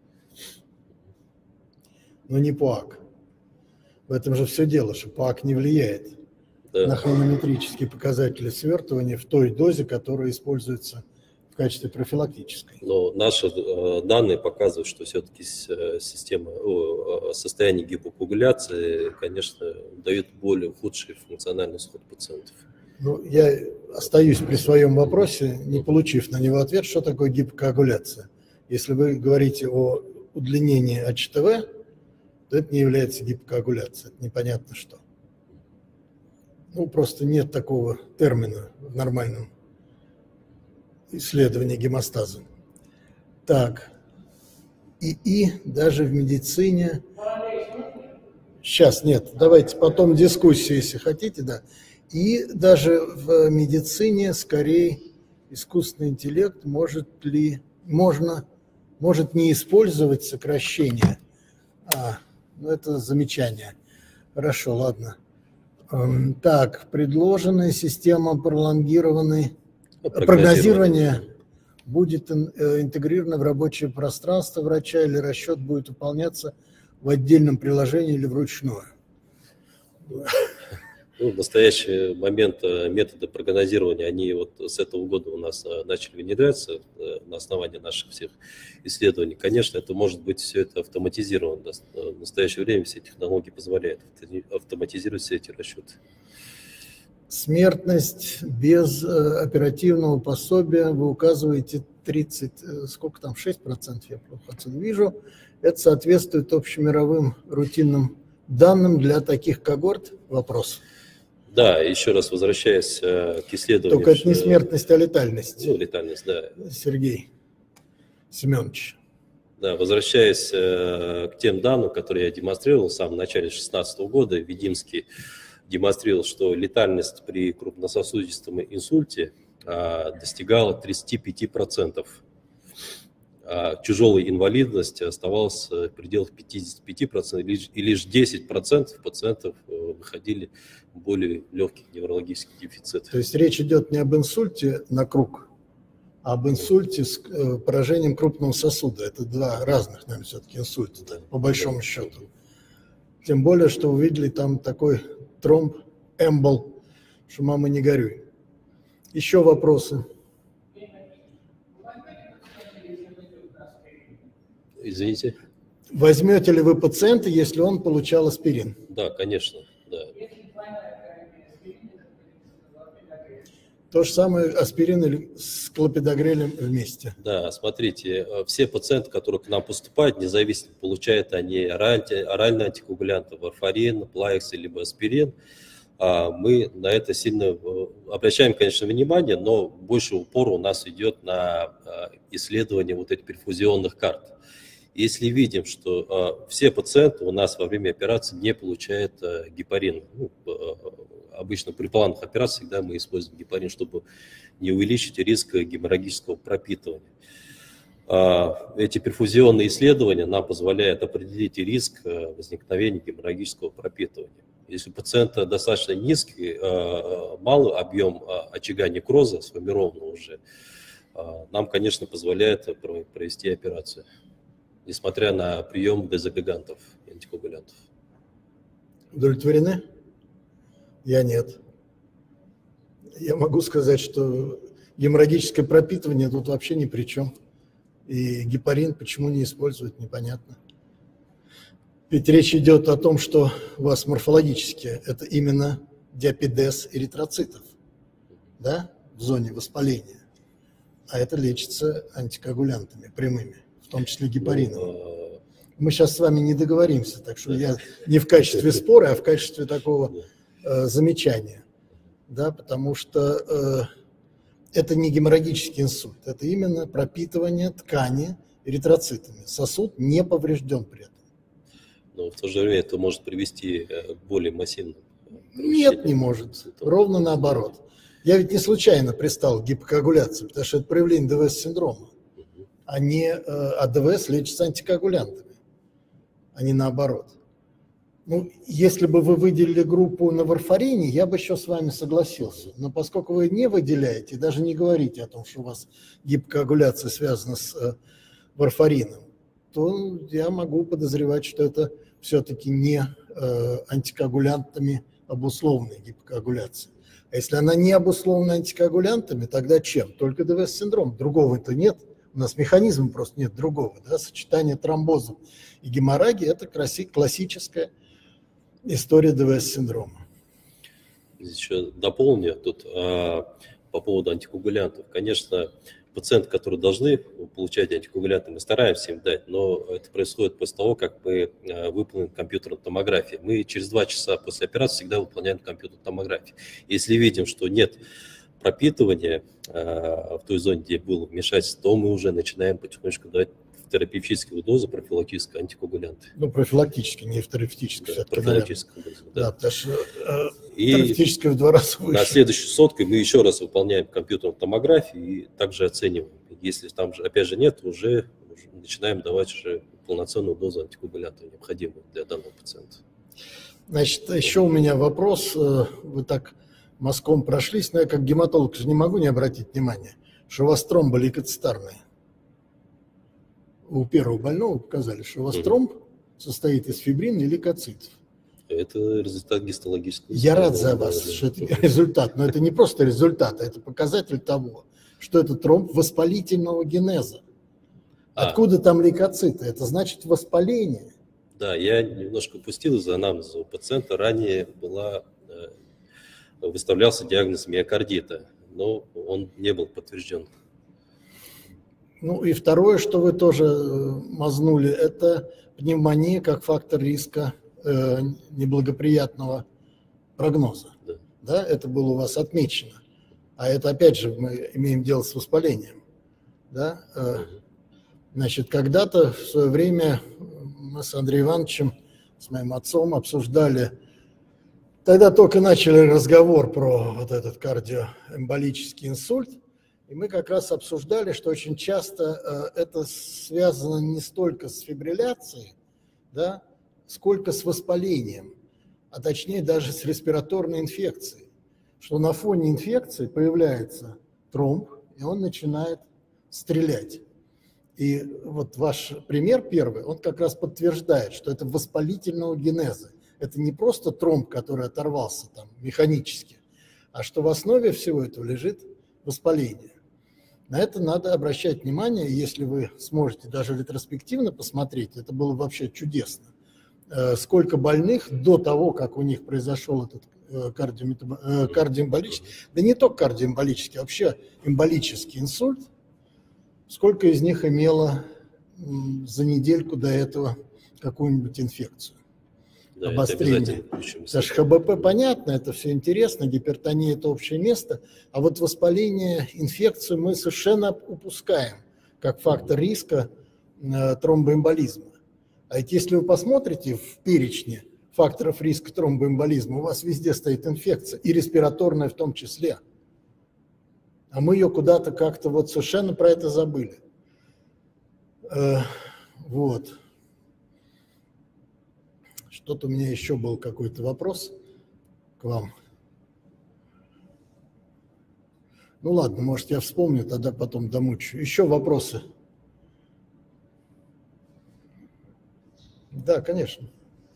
Но не ПОАК. В этом же все дело, что ПОАК не влияет Да. на хронометрические показатели свертывания в той дозе, которая используется в качестве профилактической. Но наши данные показывают, что все-таки состояние гипокоагуляции, конечно, дает более худший функциональный исход пациентов. Ну, я остаюсь при своем вопросе, не получив на него ответ, что такое гипокоагуляция. Если вы говорите о удлинении АЧТВ, то это не является гипокоагуляцией, это непонятно что. Ну, просто нет такого термина в нормальном исследовании гемостаза. Так, и даже в медицине... Сейчас нет, давайте потом дискуссию, если хотите, да. И даже в медицине, скорее, искусственный интеллект может не использовать сокращение. Ну, это замечание. Хорошо, ладно. Так, предложенная система прогнозирования будет интегрирована в рабочее пространство врача, или расчет будет выполняться в отдельном приложении или вручную? Ну, в настоящий момент методы прогнозирования, они вот с этого года у нас начали внедряться на основании наших всех исследований. Конечно, это может быть все это автоматизировано. В настоящее время все технологии позволяют автоматизировать все эти расчеты. Смертность без оперативного пособия, вы указываете 30, сколько там, 6%, я плохо отсюда вижу. Это соответствует общемировым рутинным данным для таких когорт? Вопрос. Да, еще раз возвращаясь к исследованию. Только это не смертность, а летальность. Ну, летальность, да. Сергей Семенович. Да, возвращаясь к тем данным, которые я демонстрировал в самом начале 2016 года, Ведимский демонстрировал, что летальность при крупнососудистом инсульте достигала 35%. А тяжелая инвалидность оставалась в пределах 55%, и лишь 10% пациентов выходили в более легких неврологических дефицитов. То есть речь идет не об инсульте на круг, а об инсульте с поражением крупного сосуда. Это два разных, наверное, все-таки инсульта, по большому счету. Тем более, что увидели там такой тромб, эмбол, что мама не горюй. Еще вопросы? Извините? Возьмете ли вы пациента, если он получал аспирин? Да, конечно, да. То же самое аспирин с клопидогрелем вместе. Да, смотрите, все пациенты, которые к нам поступают, независимо, получают они оральные антикоагулянты, варфарин, плаекс либо аспирин, мы на это сильно обращаем, конечно, внимание, но больше упор у нас идет на исследование вот этих перфузионных карт. Если видим, что все пациенты у нас во время операции не получают гепарин, обычно при плановых операциях всегда мы используем гепарин, чтобы не увеличить риск геморрагического пропитывания. Эти перфузионные исследования нам позволяют определить риск возникновения геморрагического пропитывания. Если у пациента достаточно низкий, малый объем очага некроза, сформированного уже, нам, конечно, позволяет провести операцию, несмотря на прием дезагрегантов, антикоагулянтов. Удовлетворены? Я нет. Я могу сказать, что геморрагическое пропитывание тут вообще ни при чем. И гепарин почему не используют, непонятно. Ведь речь идет о том, что у вас морфологически это именно диапидез эритроцитов, да, в зоне воспаления. А это лечится антикоагулянтами прямыми, в том числе гепарином. Мы сейчас с вами не договоримся, так что я не в качестве спора, а в качестве такого замечания, да, потому что это не геморрагический инсульт, это именно пропитывание ткани эритроцитами. Сосуд не поврежден при этом. Но в то же время это может привести к более массивным. Нет, не может. Ровно наоборот. Я ведь не случайно пристал к гипокоагуляции, потому что это проявление ДВС-синдрома, а ДВС лечится антикоагулянтами, а не наоборот. Ну, если бы вы выделили группу на варфарине, я бы еще с вами согласился. Но поскольку вы не выделяете, даже не говорите о том, что у вас гипокоагуляция связана с варфарином, то я могу подозревать, что это все-таки не антикоагулянтами обусловленная гипокоагуляция. А если она не обусловлена антикоагулянтами, тогда чем? Только ДВС-синдром. Другого-то нет. У нас механизма просто нет другого. Да? Сочетание тромбозов и геморрагии – это классическая история ДВС-синдрома. Здесь еще дополню тут по поводу антикоагулянтов. Конечно, пациенты, которые должны получать антикоагулянты, мы стараемся им дать, но это происходит после того, как мы выполним компьютерную томографию. Мы через 2 часа после операции всегда выполняем компьютерную томографию. Если видим, что нет пропитывания в той зоне, где было вмешательство, то мы уже начинаем потихонечку давать терапевтическую дозу профилактического антикоагулянта. Ну, профилактически, не в терапевтической. Да, профилактическую дозу, да. Да, потому что терапевтическая в 2 раза выше. На следующую сутку мы еще раз выполняем компьютерную томографию и также оцениваем. Если там же, опять же, нет, уже начинаем давать уже полноценную дозу антикоагулянта, необходимую для данного пациента. Значит, еще у меня вопрос. Вы так мазком прошлись, но я как гематолог же не могу не обратить внимание, что у вас тромбы лейкоцитарные. У первого больного показали, что у вас тромб состоит из фибрина и лейкоцитов. Это результат гистологического. Я рад за вас, что это результат, но это не просто результат, а это показатель того, что это тромб воспалительного генеза. Откуда там лейкоциты? Это значит воспаление. Да, я немножко упустил из анамнеза. У пациента ранее выставлялся диагноз миокардита, но он не был подтвержден. Ну и второе, что вы тоже мазнули, это пневмония как фактор риска неблагоприятного прогноза. Да. Да, это было у вас отмечено. А это опять же мы имеем дело с воспалением. Да? Значит, когда-то в свое время мы с Андреем Ивановичем, с моим отцом обсуждали, тогда только начали разговор про вот этот кардиоэмболический инсульт. И мы как раз обсуждали, что очень часто это связано не столько с фибрилляцией, да, сколько с воспалением, а точнее даже с респираторной инфекцией. Что на фоне инфекции появляется тромб, и он начинает стрелять. И вот ваш пример первый, он как раз подтверждает, что это воспалительного генеза. Это не просто тромб, который оторвался там механически, а что в основе всего этого лежит воспаление. На это надо обращать внимание, если вы сможете даже ретроспективно посмотреть, это было вообще чудесно. Сколько больных до того, как у них произошел этот кардиоэмболический, да не только кардиоэмболический, а вообще эмболический инсульт, сколько из них имело за недельку до этого какую-нибудь инфекцию. Да, обострение. Потому что ХБП понятно, это все интересно, гипертония – это общее место, а вот воспаление, инфекцию мы совершенно упускаем как фактор риска тромбоэмболизма. А ведь если вы посмотрите в перечне факторов риска тромбоэмболизма, у вас везде стоит инфекция, и респираторная в том числе. А мы ее куда-то как-то вот совершенно про это забыли. Вот. Что-то у меня еще был какой-то вопрос к вам. Ну ладно, может, я вспомню, тогда потом домучу. Еще вопросы? Да, конечно.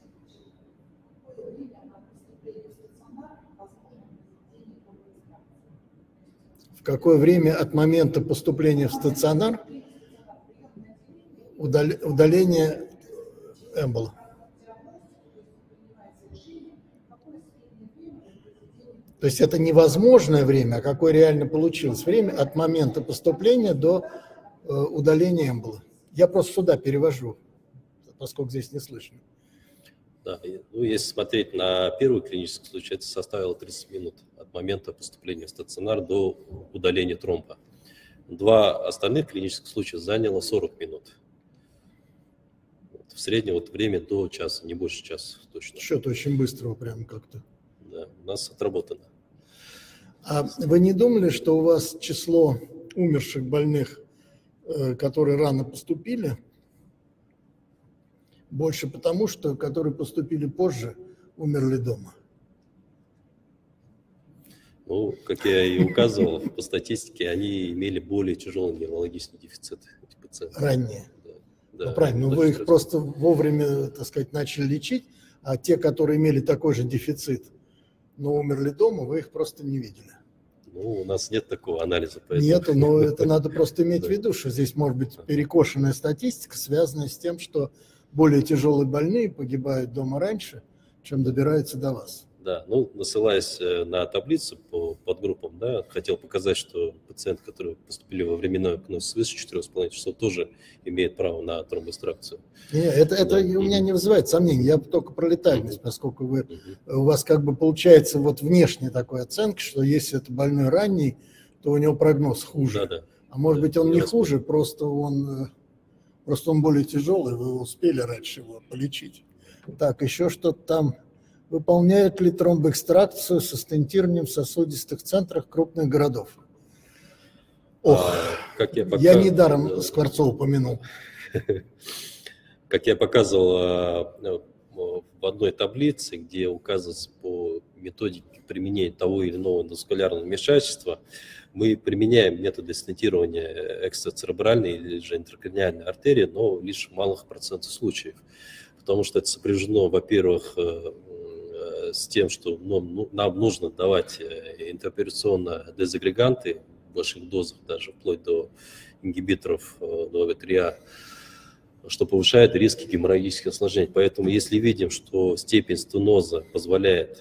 В какое время от момента поступления в стационар удаление эмбола? То есть это невозможное время, а какое реально получилось время от момента поступления до удаления эмбола. Я просто сюда перевожу, поскольку здесь не слышно. Да, ну, если смотреть на первый клинический случай, это составило 30 минут от момента поступления в стационар до удаления тромба. 2 остальных клинических случая заняло 40 минут. В среднем вот время до часа, не больше часа точно. Что-то очень быстрого прям как-то. Да, у нас отработано. А вы не думали, что у вас число умерших больных, которые рано поступили, больше потому, что которые поступили позже, умерли дома. Ну, как я и указывал, по статистике, они имели более тяжелый неврологический дефицит, эти пациенты. Раннее. Да, Ну, правильно, но вы их просто вовремя, так сказать, начали лечить, а те, которые имели такой же дефицит, но умерли дома, вы их просто не видели. Ну, у нас нет такого анализа. Поэтому... Нету, но это надо просто иметь в виду, что здесь может быть перекошенная статистика, связанная с тем, что более тяжелые больные погибают дома раньше, чем добираются до вас. Да, ну, ссылаясь на таблицу по подгруппам, да, хотел показать, что пациенты, которые поступили во временное окно свыше 4,5 часов, тоже имеют право на тромбоэкстракцию. Нет, это Да. у меня не вызывает сомнений, я только про летальность, поскольку у вас как бы получается вот внешняя такая оценка, что если это больной ранний, то у него прогноз хуже. Да. А может быть он не хуже, просто он более тяжелый, вы успели раньше его полечить. Так, еще что-то там. Выполняют ли тромбоэкстракцию со стентированием в сосудистых центрах крупных городов? Я недаром Скворцова упомянул. Как я показывал в одной таблице, где указывается по методике применения того или иного эндоваскулярного вмешательства, мы применяем методы стентирования экстрацеребральной или же интракраниальной артерии, но лишь в малых процентах случаев. Потому что это сопряжено, во-первых, с тем, что нам нужно давать интероперационно дезагреганты в больших дозах, даже вплоть до ингибиторов 2В3А, что повышает риски геморрагических осложнений. Поэтому если видим, что степень стеноза позволяет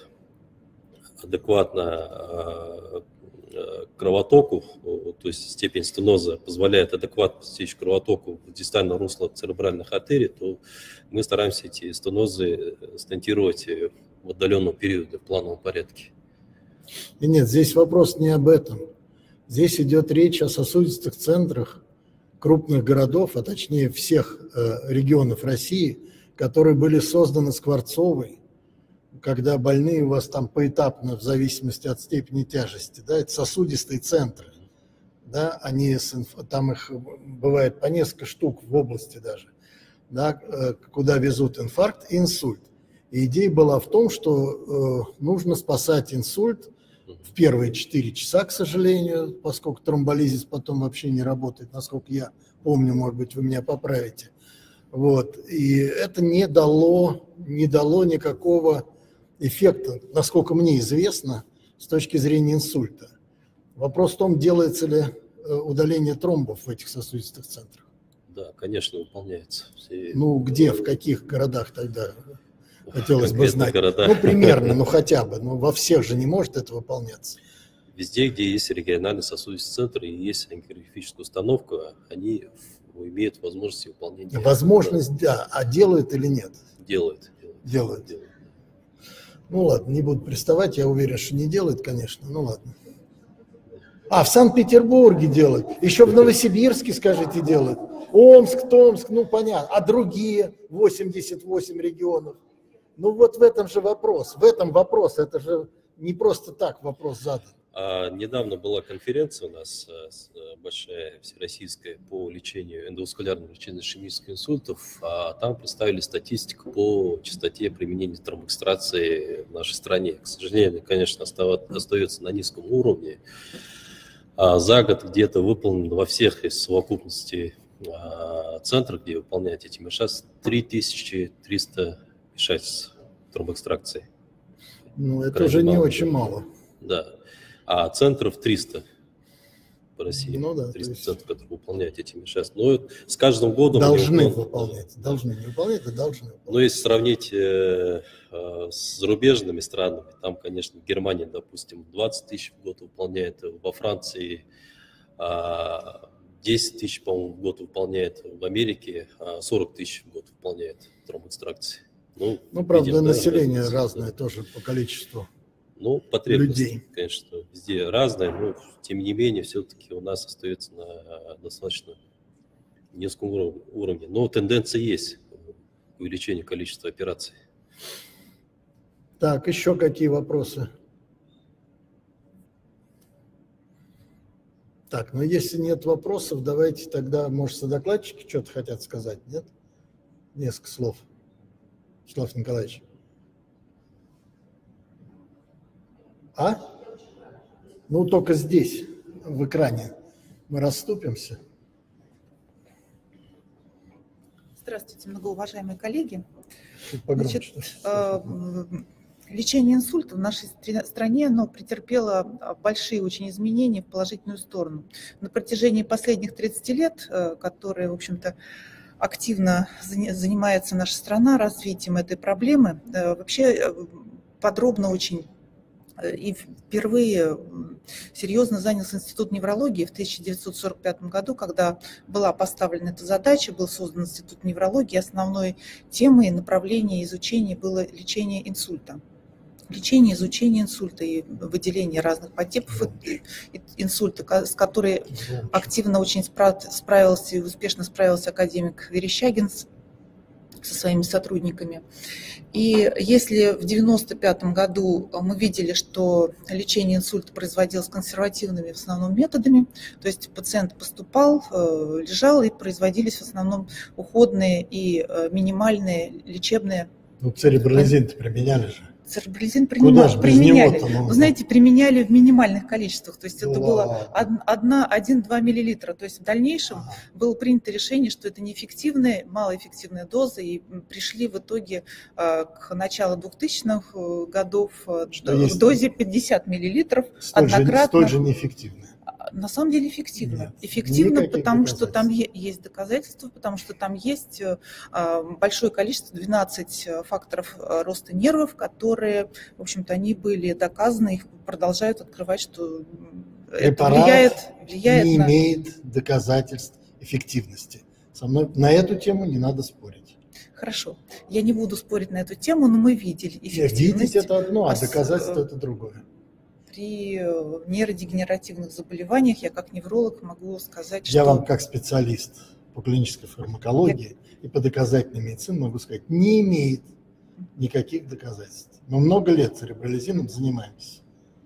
адекватно кровотоку, то есть степень стеноза позволяет адекватно течь кровотоку в дистальное русло церебральных артерий, то мы стараемся эти стенозы стентировать в отдаленном периоде в плановом порядке. И нет, здесь вопрос не об этом. Здесь идет речь о сосудистых центрах крупных городов, а точнее всех регионов России, которые были созданы Скворцовой, когда больные у вас там поэтапно, в зависимости от степени тяжести, да, это сосудистые центры, да, они, там их бывает по несколько штук в области даже, да, куда везут инфаркт и инсульт. И идея была в том, что нужно спасать инсульт в первые 4 часа, к сожалению, поскольку тромболизис потом вообще не работает, насколько я помню, может быть, вы меня поправите. Вот. И это не дало никакого эффекта, насколько мне известно, с точки зрения инсульта. Вопрос в том, делается ли удаление тромбов в этих сосудистых центрах. Да, конечно, выполняется. Ну, где, в каких городах тогда? Хотелось бы знать. Города. Ну, примерно, ну хотя бы. Но во всех же не может это выполняться. Везде, где есть региональный сосудистый центр и есть ангиографическая установка, они имеют возможность выполнения. Возможность, да. А делают или нет? Делают. Ну ладно, не буду приставать. Я уверен, что не делают, конечно. Ну ладно. А, в Санкт-Петербурге делают. Еще в Новосибирске, скажите, делают. Омск, Томск, ну понятно. А другие 88 регионов? Ну вот в этом же вопрос. В этом вопрос. Это же не просто так вопрос задан. Недавно была конференция у нас большая, всероссийская, по лечению эндоваскулярного лечения ишемических инсультов. Там представили статистику по частоте применения тромбоэкстракции в нашей стране. К сожалению, конечно, остается на низком уровне. За год где-то выполнено во всех из совокупности центрах, где выполняют эти вмешательства, 3300 вмешательств тромбоэкстракции. Ну, это уже не очень мало. Да. А центров 300 по России. Ну, да, 300 центров, которые выполняют эти вмешательства. Но с каждым годом... Должны выполнять. Должны не выполнять, а должны выполнять. Но если сравнить с зарубежными странами, там, конечно, Германия, допустим, 20 тысяч в год выполняет, во Франции 10 тысяч, по-моему, в год выполняет, в Америке 40 тысяч в год выполняет тромбоэкстракции. Ну, правда, видим, население разное тоже по количеству. Ну, потребности, людей, конечно, везде разные, но тем не менее все-таки у нас остается на достаточно низком уровне. Но тенденция есть к увеличению количества операций. Так, еще какие вопросы? Так, ну если нет вопросов, давайте тогда, может, содокладчики что-то хотят сказать, нет? Несколько слов. Вячеслав Николаевич? А? Ну, только здесь, в экране. Мы расступимся. Здравствуйте, многоуважаемые коллеги. Значит, лечение инсульта в нашей стране претерпело большие очень изменения в положительную сторону. На протяжении последних 30 лет, которые, в общем-то, активно занимается наша страна развитием этой проблемы, вообще подробно очень и впервые серьезно занялся Институт неврологии в 1945 году, когда была поставлена эта задача, был создан Институт неврологии. Основной темой направления изучения было лечение инсульта. Лечение, изучение инсульта и выделение разных подтипов инсульта, с которой активно очень справился и успешно справился академик Верещагин со своими сотрудниками. И если в 1995 году мы видели, что лечение инсульта производилось консервативными в основном методами, то есть пациент поступал, лежал, и производились в основном уходные и минимальные лечебные. Ну, церебролизин-то применяли же. Церебролизин применяли. Вы знаете, применяли в минимальных количествах, то есть это было 1-2 миллилитра. То есть в дальнейшем было принято решение, что это неэффективная, малоэффективная доза, и пришли в итоге к началу 2000-х годов в дозе 50 миллилитров однократно. Столь же неэффективная. На самом деле эффективно. Нет, эффективно, потому что там есть доказательства, потому что там есть большое количество, 12 факторов роста нервов, которые, в общем-то, они были доказаны, их продолжают открывать, что это влияет не имеет доказательств эффективности. Со мной на эту тему не надо спорить. Хорошо. Я не буду спорить на эту тему, но мы видели эффективность. Видеть это одно, а доказательство это другое. При нейродегенеративных заболеваниях я как невролог могу сказать, что... Я вам как специалист по клинической фармакологии и по доказательной медицине могу сказать, не имеет никаких доказательств. Мы много лет церебролизином занимаемся.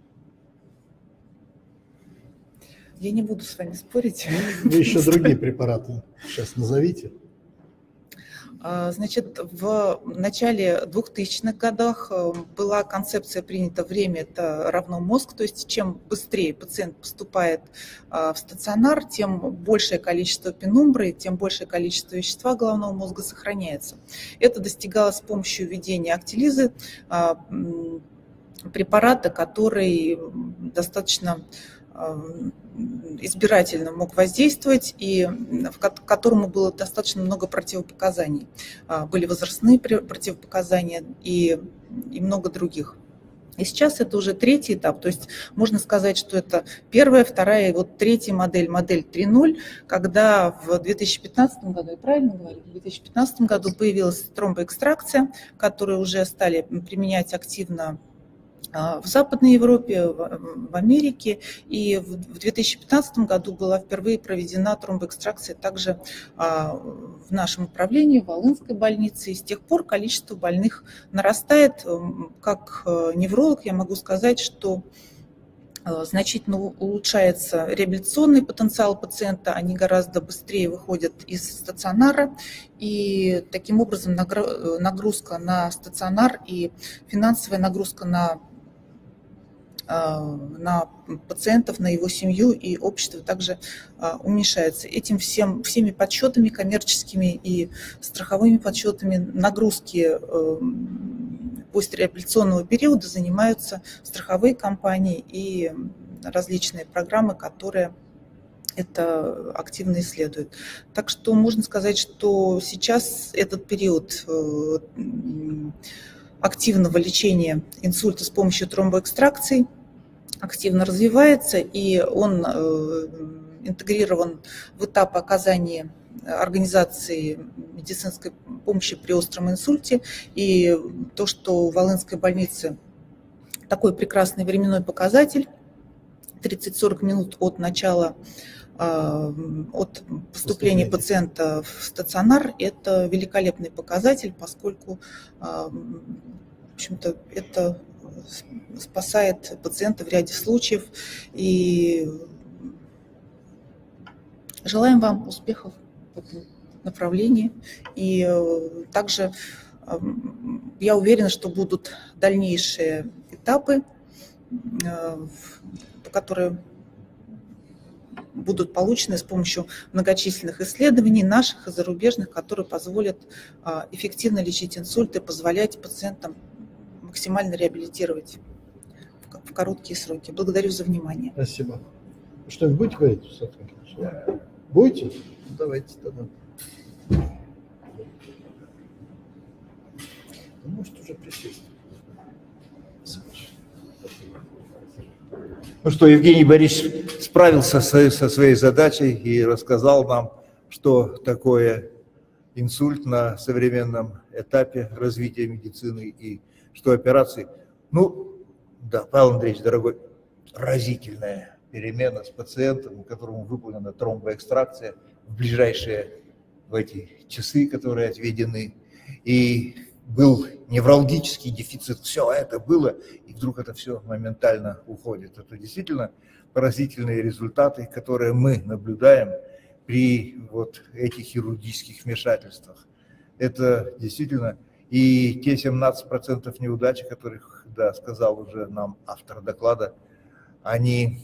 Я не буду с вами спорить. Вы еще другие препараты сейчас назовите. Значит, в начале 2000-х годах была концепция принята: время это равно мозг, то есть чем быстрее пациент поступает в стационар, тем большее количество пенумбры, тем большее количество вещества головного мозга сохраняется. Это достигалось с помощью введения актилизы, препарата, который достаточно избирательно мог воздействовать и к которому было достаточно много противопоказаний. Были возрастные противопоказания и много других. И сейчас это уже третий этап, то есть можно сказать, что это первая, вторая и вот третья модель 3.0, когда в 2015 году, я правильно говорю, в 2015 году появилась тромбоэкстракция, которую уже стали применять активно в Западной Европе, в Америке, и в 2015 году была впервые проведена тромбоэкстракция также в нашем управлении, в Волынской больнице, и с тех пор количество больных нарастает. Как невролог я могу сказать, что значительно улучшается реабилитационный потенциал пациента, они гораздо быстрее выходят из стационара, и таким образом нагрузка на стационар и финансовая нагрузка на пациентов, на его семью и общество также уменьшается. Этим всеми подсчетами коммерческими и страховыми подсчетами нагрузки постреабилитационного периода занимаются страховые компании и различные программы, которые это активно исследуют. Так что можно сказать, что сейчас этот период активного лечения инсульта с помощью тромбоэкстракций активно развивается, и он интегрирован в этап оказания организации медицинской помощи при остром инсульте. И то, что в Волынской больнице такой прекрасный временной показатель, 30-40 минут от начала, от поступления пациента в стационар, это великолепный показатель, поскольку, в общем-то, это спасает пациента в ряде случаев. И желаем вам успехов в этом направлении. И также Я уверена, что будут дальнейшие этапы, которые будут получены с помощью многочисленных исследований, наших и зарубежных, которые позволят эффективно лечить инсульт и позволять пациентам максимально реабилитировать в короткие сроки. Благодарю за внимание. Спасибо. Что-нибудь будете говорить? Будете? Давайте тогда. Вы можете уже присесть. Ну что, Евгений Борисович справился со своей задачей и рассказал нам, что такое инсульт на современном этапе развития медицины и что операции. Ну, да, Павел Андреевич, дорогой, разительная перемена с пациентом, у которому выполнена тромбоэкстракция в эти часы, которые отведены, и был невралгический дефицит, все это было, и вдруг это все моментально уходит. Это действительно поразительные результаты, которые мы наблюдаем при вот этих хирургических вмешательствах. Это действительно и те 17% неудач, о которых, да, сказал уже нам автор доклада, они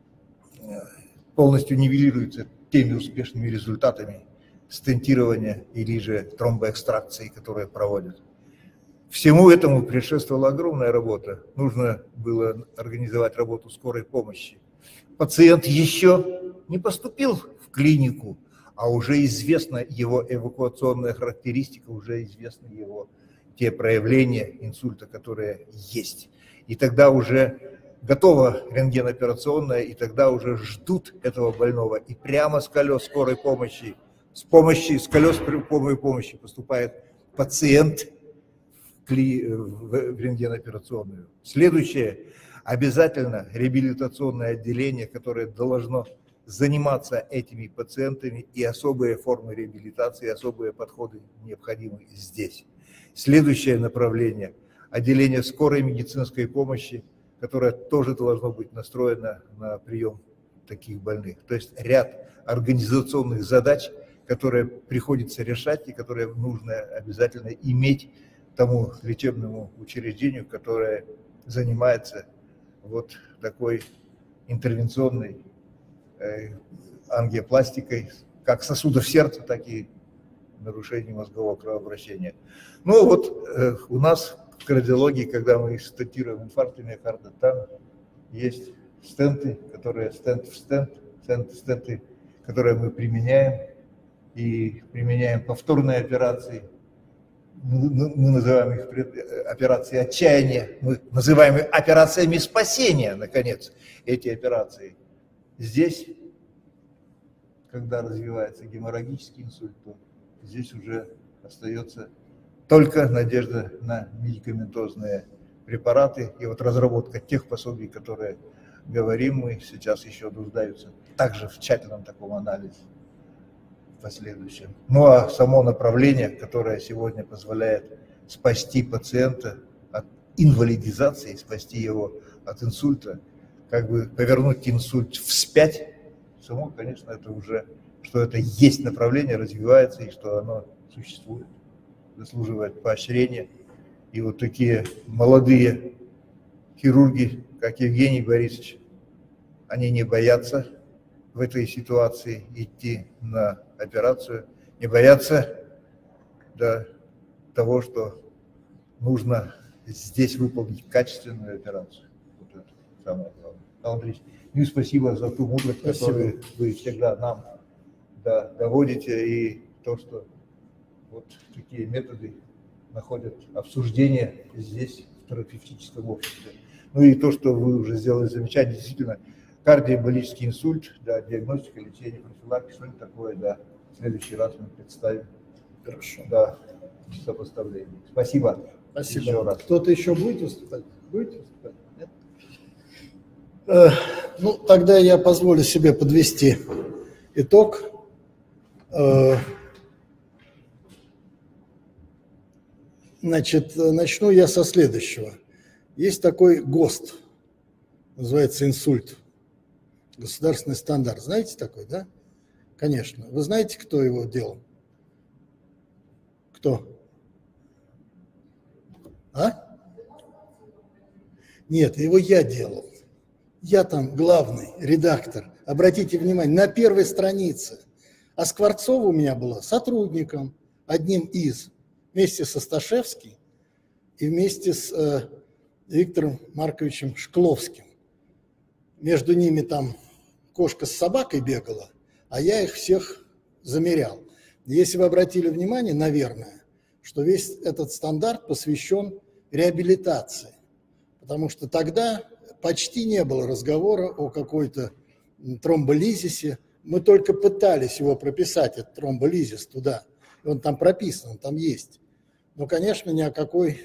полностью нивелируются теми успешными результатами стентирования или же тромбоэкстракции, которые проводят. Всему этому предшествовала огромная работа. Нужно было организовать работу скорой помощи. Пациент еще не поступил в клинику, а уже известна его эвакуационная характеристика, уже известны его те проявления инсульта, которые есть. И тогда уже готова рентгеноперационная, и тогда уже ждут этого больного. И прямо с колес скорой помощи, с колес скорой помощи поступает пациент в рентгеноперационную. Следующее, обязательно реабилитационное отделение, которое должно заниматься этими пациентами, и особые формы реабилитации, особые подходы необходимы здесь. Следующее направление, отделение скорой медицинской помощи, которое тоже должно быть настроено на прием таких больных. То есть ряд организационных задач, которые приходится решать и которые нужно обязательно иметь тому лечебному учреждению, которое занимается вот такой интервенционной ангиопластикой, как сосудов сердца, так и нарушений мозгового кровообращения. Ну вот у нас в кардиологии, когда мы стентируем инфаркты миокарда, там есть стенты, которые стенты, которые мы применяем, и применяем повторные операции. Мы называем их операции отчаяния, мы называем их операциями спасения, наконец, эти операции. Здесь, когда развивается геморрагический инсульт, то здесь уже остается только надежда на медикаментозные препараты. И вот разработка тех пособий, которые говорим мы, сейчас еще нуждаются также в тщательном таком анализе в последующем. Ну а само направление, которое сегодня позволяет спасти пациента от инвалидизации, спасти его от инсульта, как бы повернуть инсульт вспять, само, конечно, это уже, что это есть направление, развивается и что оно существует, заслуживает поощрения. И вот такие молодые хирурги, как Евгений Борисович, они не боятся в этой ситуации идти на операцию, не боятся того, что нужно здесь выполнить качественную операцию. Вот это самое главное. Андрей, ну и спасибо за ту мудрость, которую вы всегда нам доводите, и то, что вот такие методы находят обсуждение здесь, в терапевтическом обществе. Ну и то, что вы уже сделали замечание, действительно, кардиоэмболический инсульт, да, диагностика, лечение, профилактика, что-нибудь такое, да, в следующий раз мы представим. Хорошо. Да, сопоставление. Спасибо. Спасибо. Еще раз. Кто-то еще будет выступать? Будете выступать? Нет? Ну, тогда я позволю себе подвести итог. Значит, начну я со следующего. Есть такой ГОСТ, называется инсульт. Государственный стандарт. Знаете такой, да? Конечно. Вы знаете, кто его делал? Кто? А? Нет, его я делал. Я там главный редактор. Обратите внимание, на первой странице. А Скворцова у меня была сотрудником, одним из, вместе со Сташевским и вместе с Виктором Марковичем Шкловским. Между ними там кошка с собакой бегала, а я их всех замерял. Если вы обратили внимание, наверное, что весь этот стандарт посвящен реабилитации, потому что тогда почти не было разговора о какой-то тромболизисе. Мы только пытались его прописать, этот тромболизис, туда. И он там прописан, он там есть. Но, конечно, ни о какой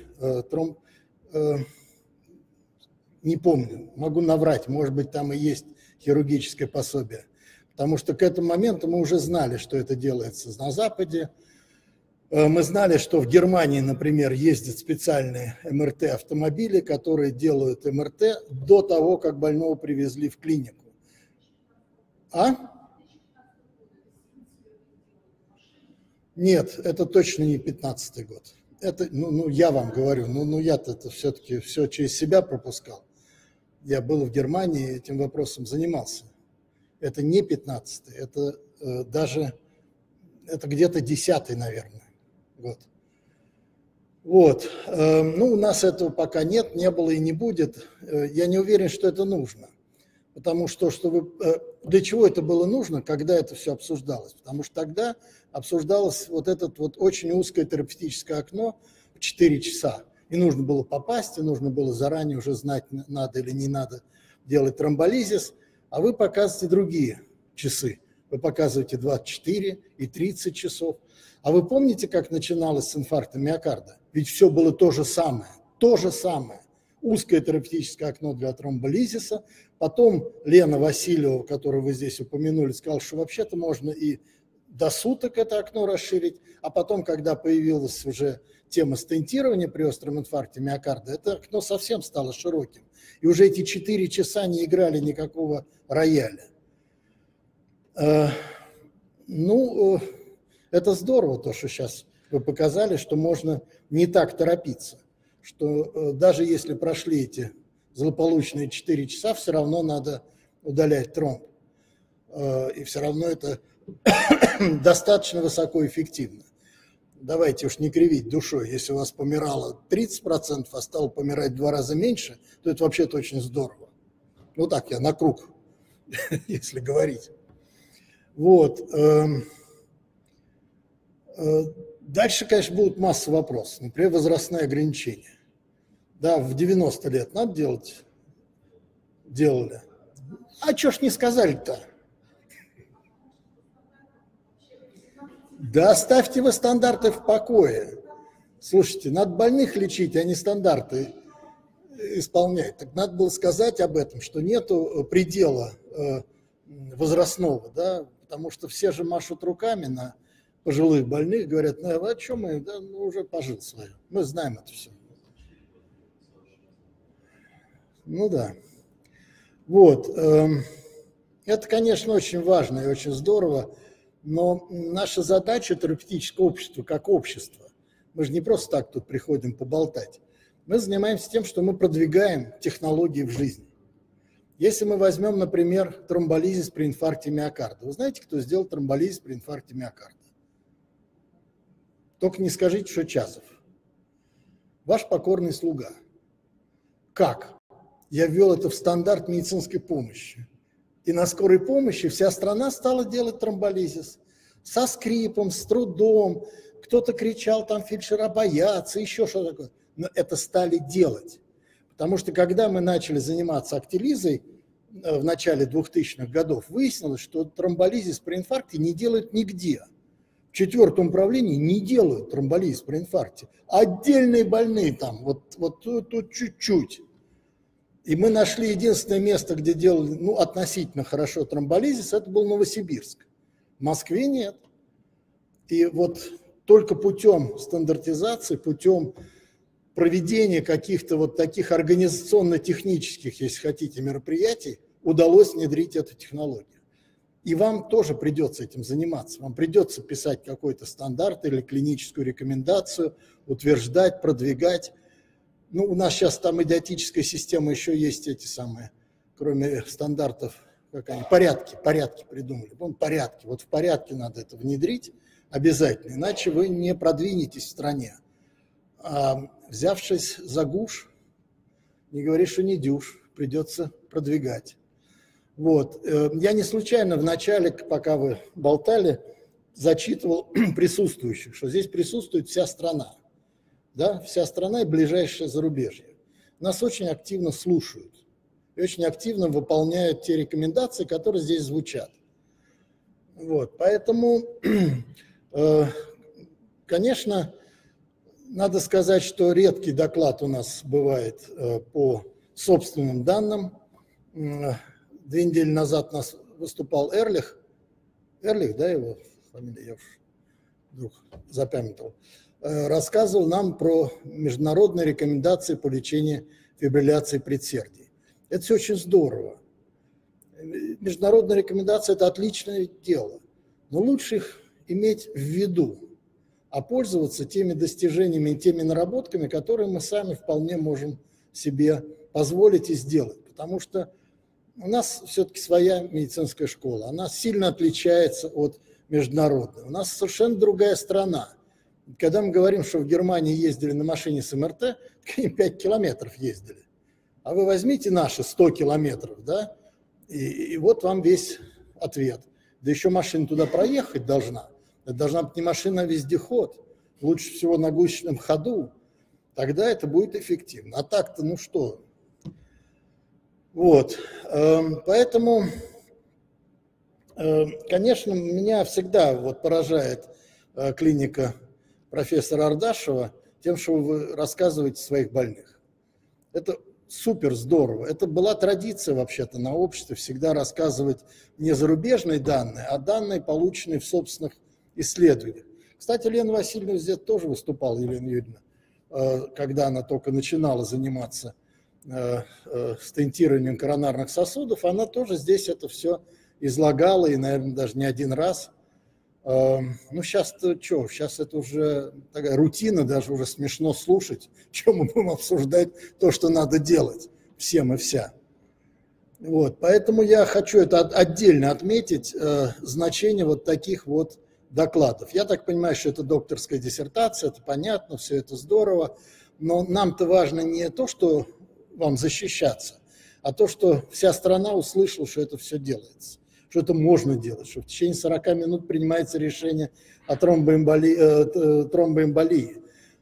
не помню, могу наврать, может быть, там и есть хирургическое пособие. Потому что к этому моменту мы уже знали, что это делается на Западе. Мы знали, что в Германии, например, ездят специальные МРТ-автомобили, которые делают МРТ до того, как больного привезли в клинику. А? Нет, это точно не 15-й год. Это, я вам говорю, я-то это все-таки все через себя пропускал. Я был в Германии, этим вопросом занимался. Это не 15-й, это даже, это где-то 10-й, наверное, год. Вот. У нас этого пока нет, не было и не будет. Я не уверен, что это нужно. Потому что, для чего это было нужно, когда это все обсуждалось? Потому что тогда обсуждалось вот это вот очень узкое терапевтическое окно в 4 часа. И нужно было попасть, и нужно было заранее уже знать, надо или не надо делать тромболизис. А вы показываете другие часы. Вы показываете 24 и 30 часов. А вы помните, как начиналось с инфаркта миокарда? Ведь все было то же самое. То же самое. Узкое терапевтическое окно для тромболизиса. Потом Лена Васильева, которую вы здесь упомянули, сказала, что вообще-то можно и до суток это окно расширить. А потом, когда появилась уже тема стентирования при остром инфаркте миокарда, это окно совсем стало широким. И уже эти 4 часа не играли никакого рояля. Это здорово, то, что сейчас вы показали, что можно не так торопиться. Что даже если прошли эти злополучные 4 часа, все равно надо удалять тромб. И все равно это достаточно высокоэффективно. Давайте уж не кривить душой. Если у вас помирало 30%, а стало помирать в 2 раза меньше, то это вообще-то очень здорово. Ну так, я на круг, если говорить. Вот. Дальше, конечно, будут масса вопросов. Например, возрастные ограничения. Да, в 90 лет надо делать? Делали. А что ж не сказали-то? Да оставьте вы стандарты в покое. Слушайте, надо больных лечить, а не стандарты исполнять. Так надо было сказать об этом, что нету предела возрастного, да, потому что все же машут руками на пожилых больных, говорят, а что мы, да, уже пожил свое. Мы знаем это все. Ну да. Вот. Это, конечно, очень важно и очень здорово. Но наша задача терапевтического общества, как общество, мы же не просто так тут приходим поболтать, мы занимаемся тем, что мы продвигаем технологии в жизни. Если мы возьмем, например, тромболизис при инфаркте миокарда. Вы знаете, кто сделал тромболизис при инфаркте миокарда? Только не скажите, что Чазов. Ваш покорный слуга. Как? Я ввел это в стандарт медицинской помощи. И на скорой помощи вся страна стала делать тромболизис. Со скрипом, с трудом. Кто-то кричал, там фельдшера боятся, еще что такое. Но это стали делать. Потому что когда мы начали заниматься актилизой в начале 2000-х годов, выяснилось, что тромболизис при инфаркте не делают нигде. В 4-м управлении не делают тромболизис при инфаркте. Отдельные больные там, вот тут чуть-чуть. И мы нашли единственное место, где делали относительно хорошо тромболизис, это был Новосибирск. В Москве нет. И вот только путем стандартизации, путем проведения каких-то вот таких организационно-технических, если хотите, мероприятий, удалось внедрить эту технологию. И вам тоже придется этим заниматься. Вам придется писать какой-то стандарт или клиническую рекомендацию, утверждать, продвигать. Ну, у нас сейчас там идиотическая система, еще есть эти самые, кроме стандартов, как они, порядки придумали. Порядки. Вот в порядке надо это внедрить обязательно, иначе вы не продвинетесь в стране. А взявшись за гуж, не говори, что не дюж, придется продвигать. Вот. Я не случайно в начале, пока вы болтали, зачитывал присутствующих, что здесь присутствует вся страна. Да? Вся страна и ближайшее зарубежье. Нас очень активно слушают и очень активно выполняют те рекомендации, которые здесь звучат. Вот. Поэтому, конечно, надо сказать, что редкий доклад у нас бывает по собственным данным. 2 недели назад у нас выступал Эрлих. Эрлих, да, его фамилия, я уж вдруг запамятовал. Рассказывал нам про международные рекомендации по лечению фибрилляции предсердий. Это все очень здорово. Международные рекомендации – это отличное дело, но лучше их иметь в виду, а пользоваться теми достижениями и теми наработками, которые мы сами вполне можем себе позволить и сделать. Потому что у нас все-таки своя медицинская школа, она сильно отличается от международной. У нас совершенно другая страна. Когда мы говорим, что в Германии ездили на машине с МРТ, так они 5 километров ездили. А вы возьмите наши 100 километров, да, и вот вам весь ответ. Да еще машина туда проехать должна. Это должна быть не машина, а вездеход. Лучше всего на гусеничном ходу. Тогда это будет эффективно. А так-то, ну что? Вот. Поэтому, конечно, меня всегда вот поражает клиника профессора Ардашева тем, что вы рассказываете о своих больных. Это супер здорово. Это была традиция вообще-то на обществе всегда рассказывать не зарубежные данные, а данные, полученные в собственных исследованиях. Кстати, Лена Васильевна здесь тоже выступала, Елена Юрьевна, когда она только начинала заниматься стентированием коронарных сосудов, она тоже здесь это все излагала, и, наверное, даже не один раз. Ну, сейчас-то что, сейчас это уже такая рутина, даже уже смешно слушать, чем мы будем обсуждать то, что надо делать всем и вся. Вот, поэтому я хочу это отдельно отметить, значение вот таких вот докладов. Я так понимаю, что это докторская диссертация, это понятно, все это здорово, но нам-то важно не то, что вам защищаться, а то, что вся страна услышала, что это все делается. Что это можно делать, что в течение 40 минут принимается решение о тромбоэмболии,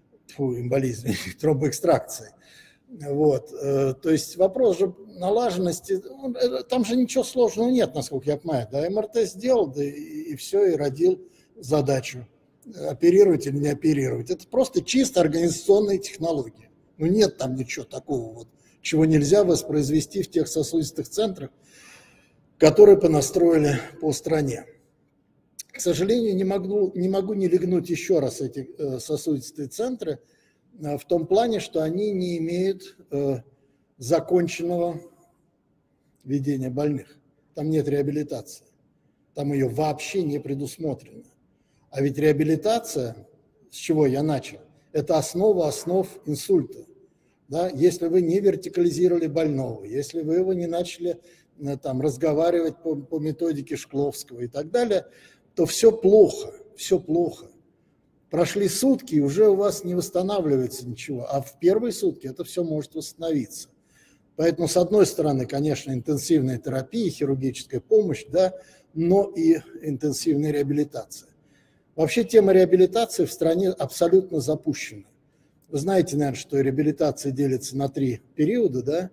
тромбоэкстракции. Вот. То есть вопрос же налаженности, там же ничего сложного нет, насколько я понимаю. Да, МРТ сделал, да и все, и родил задачу, оперировать или не оперировать. Это просто чисто организационные технологии. Ну нет там ничего такого, вот, чего нельзя воспроизвести в тех сосудистых центрах, которые понастроили по стране. К сожалению, не могу не легнуть еще раз эти сосудистые центры в том плане, что они не имеют законченного ведения больных. Там нет реабилитации. Там ее вообще не предусмотрено. А ведь реабилитация, с чего я начал, это основа основ инсульта. Да? Если вы не вертикализировали больного, если вы его не начали там, разговаривать по методике Шкловского и так далее, то все плохо, все плохо. Прошли сутки, и уже у вас не восстанавливается ничего, а в первые сутки это все может восстановиться. Поэтому, с одной стороны, конечно, интенсивная терапия, хирургическая помощь, да, но и интенсивная реабилитация. Вообще тема реабилитации в стране абсолютно запущена. Вы знаете, наверное, что реабилитация делится на 3 периода, да?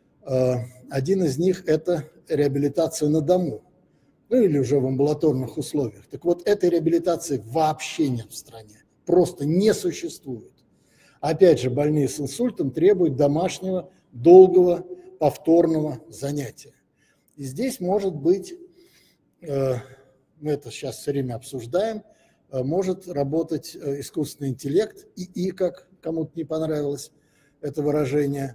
Один из них – это реабилитация на дому, ну или уже в амбулаторных условиях. Так вот, этой реабилитации вообще нет в стране, просто не существует. Опять же, больные с инсультом требуют домашнего, долгого, повторного занятия. И здесь может быть, мы это сейчас все время обсуждаем, может работать искусственный интеллект, ИИ, как кому-то не понравилось это выражение,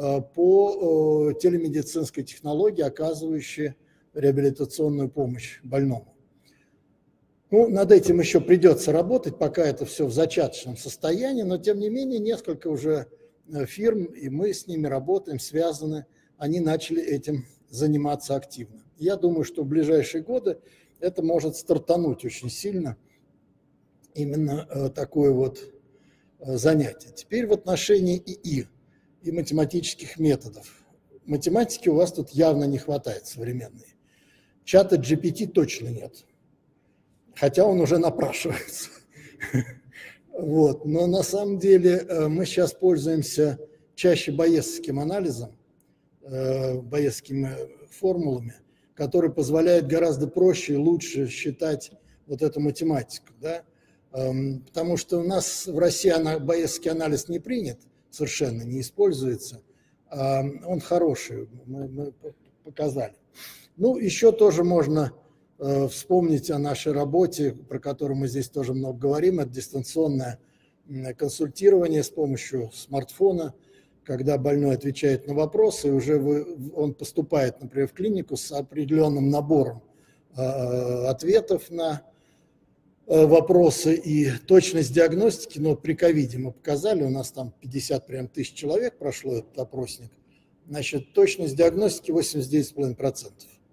по телемедицинской технологии, оказывающей реабилитационную помощь больному. Ну, над этим еще придется работать, пока это все в зачаточном состоянии, но тем не менее несколько уже фирм, и мы с ними работаем, связаны, они начали этим заниматься активно. Я думаю, что в ближайшие годы это может стартануть очень сильно, именно такое вот занятие. Теперь в отношении ИИ и математических методов. Математики у вас тут явно не хватает современной. Чата GPT точно нет, хотя он уже напрашивается. Вот. Но на самом деле мы сейчас пользуемся чаще байесовским анализом, байесовскими формулами, которые позволяют гораздо проще и лучше считать вот эту математику. Да? Потому что у нас в России байесовский анализ не принят, совершенно не используется. Он хороший, мы показали. Ну, еще тоже можно вспомнить о нашей работе, про которую мы здесь тоже много говорим, это дистанционное консультирование с помощью смартфона, когда больной отвечает на вопросы, и уже он поступает, например, в клинику с определенным набором ответов на вопросы и точность диагностики. Но при ковиде мы показали, у нас там 50 прям тысяч человек прошло этот опросник, значит, точность диагностики 89,5%.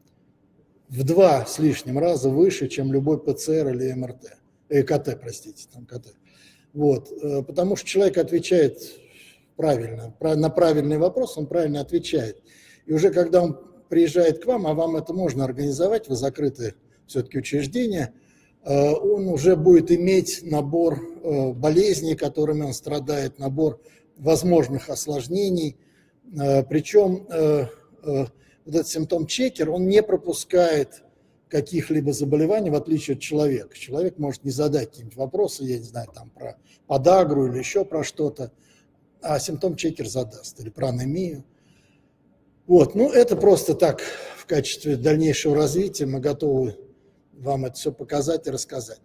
В 2 с лишним раза выше, чем любой ПЦР или МРТ, КТ, простите, там КТ. Вот, потому что человек отвечает правильно, на правильный вопрос он правильно отвечает. И уже когда он приезжает к вам, а вам это можно организовать, вы закрытые все-таки учреждения, он уже будет иметь набор болезней, которыми он страдает, набор возможных осложнений. Причем вот этот симптом-чекер, он не пропускает каких-либо заболеваний, в отличие от человека. Человек может не задать какие-нибудь вопросы, я не знаю, там про подагру или еще про что-то, а симптом-чекер задаст, или про анемию. Вот, ну это просто так, в качестве дальнейшего развития мы готовы вам это все показать и рассказать.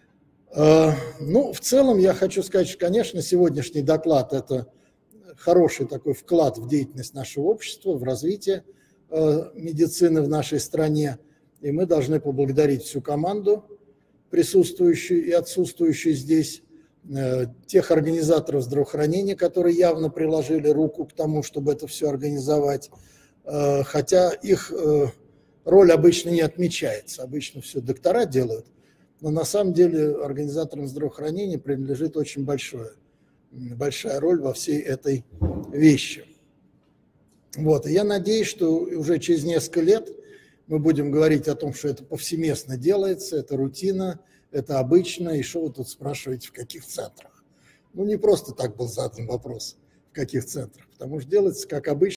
Ну, в целом я хочу сказать, что, конечно, сегодняшний доклад – это хороший такой вклад в деятельность нашего общества, в развитие медицины в нашей стране. И мы должны поблагодарить всю команду, присутствующую и отсутствующую здесь, тех организаторов здравоохранения, которые явно приложили руку к тому, чтобы это все организовать, хотя их роль обычно не отмечается, обычно все доктора делают, но на самом деле организаторам здравоохранения принадлежит очень большая роль во всей этой вещи. Вот. И я надеюсь, что уже через несколько лет мы будем говорить о том, что это повсеместно делается, это рутина, это обычно, и что вы тут спрашиваете, в каких центрах? Ну, не просто так был задан вопрос, в каких центрах, потому что делается как обычно.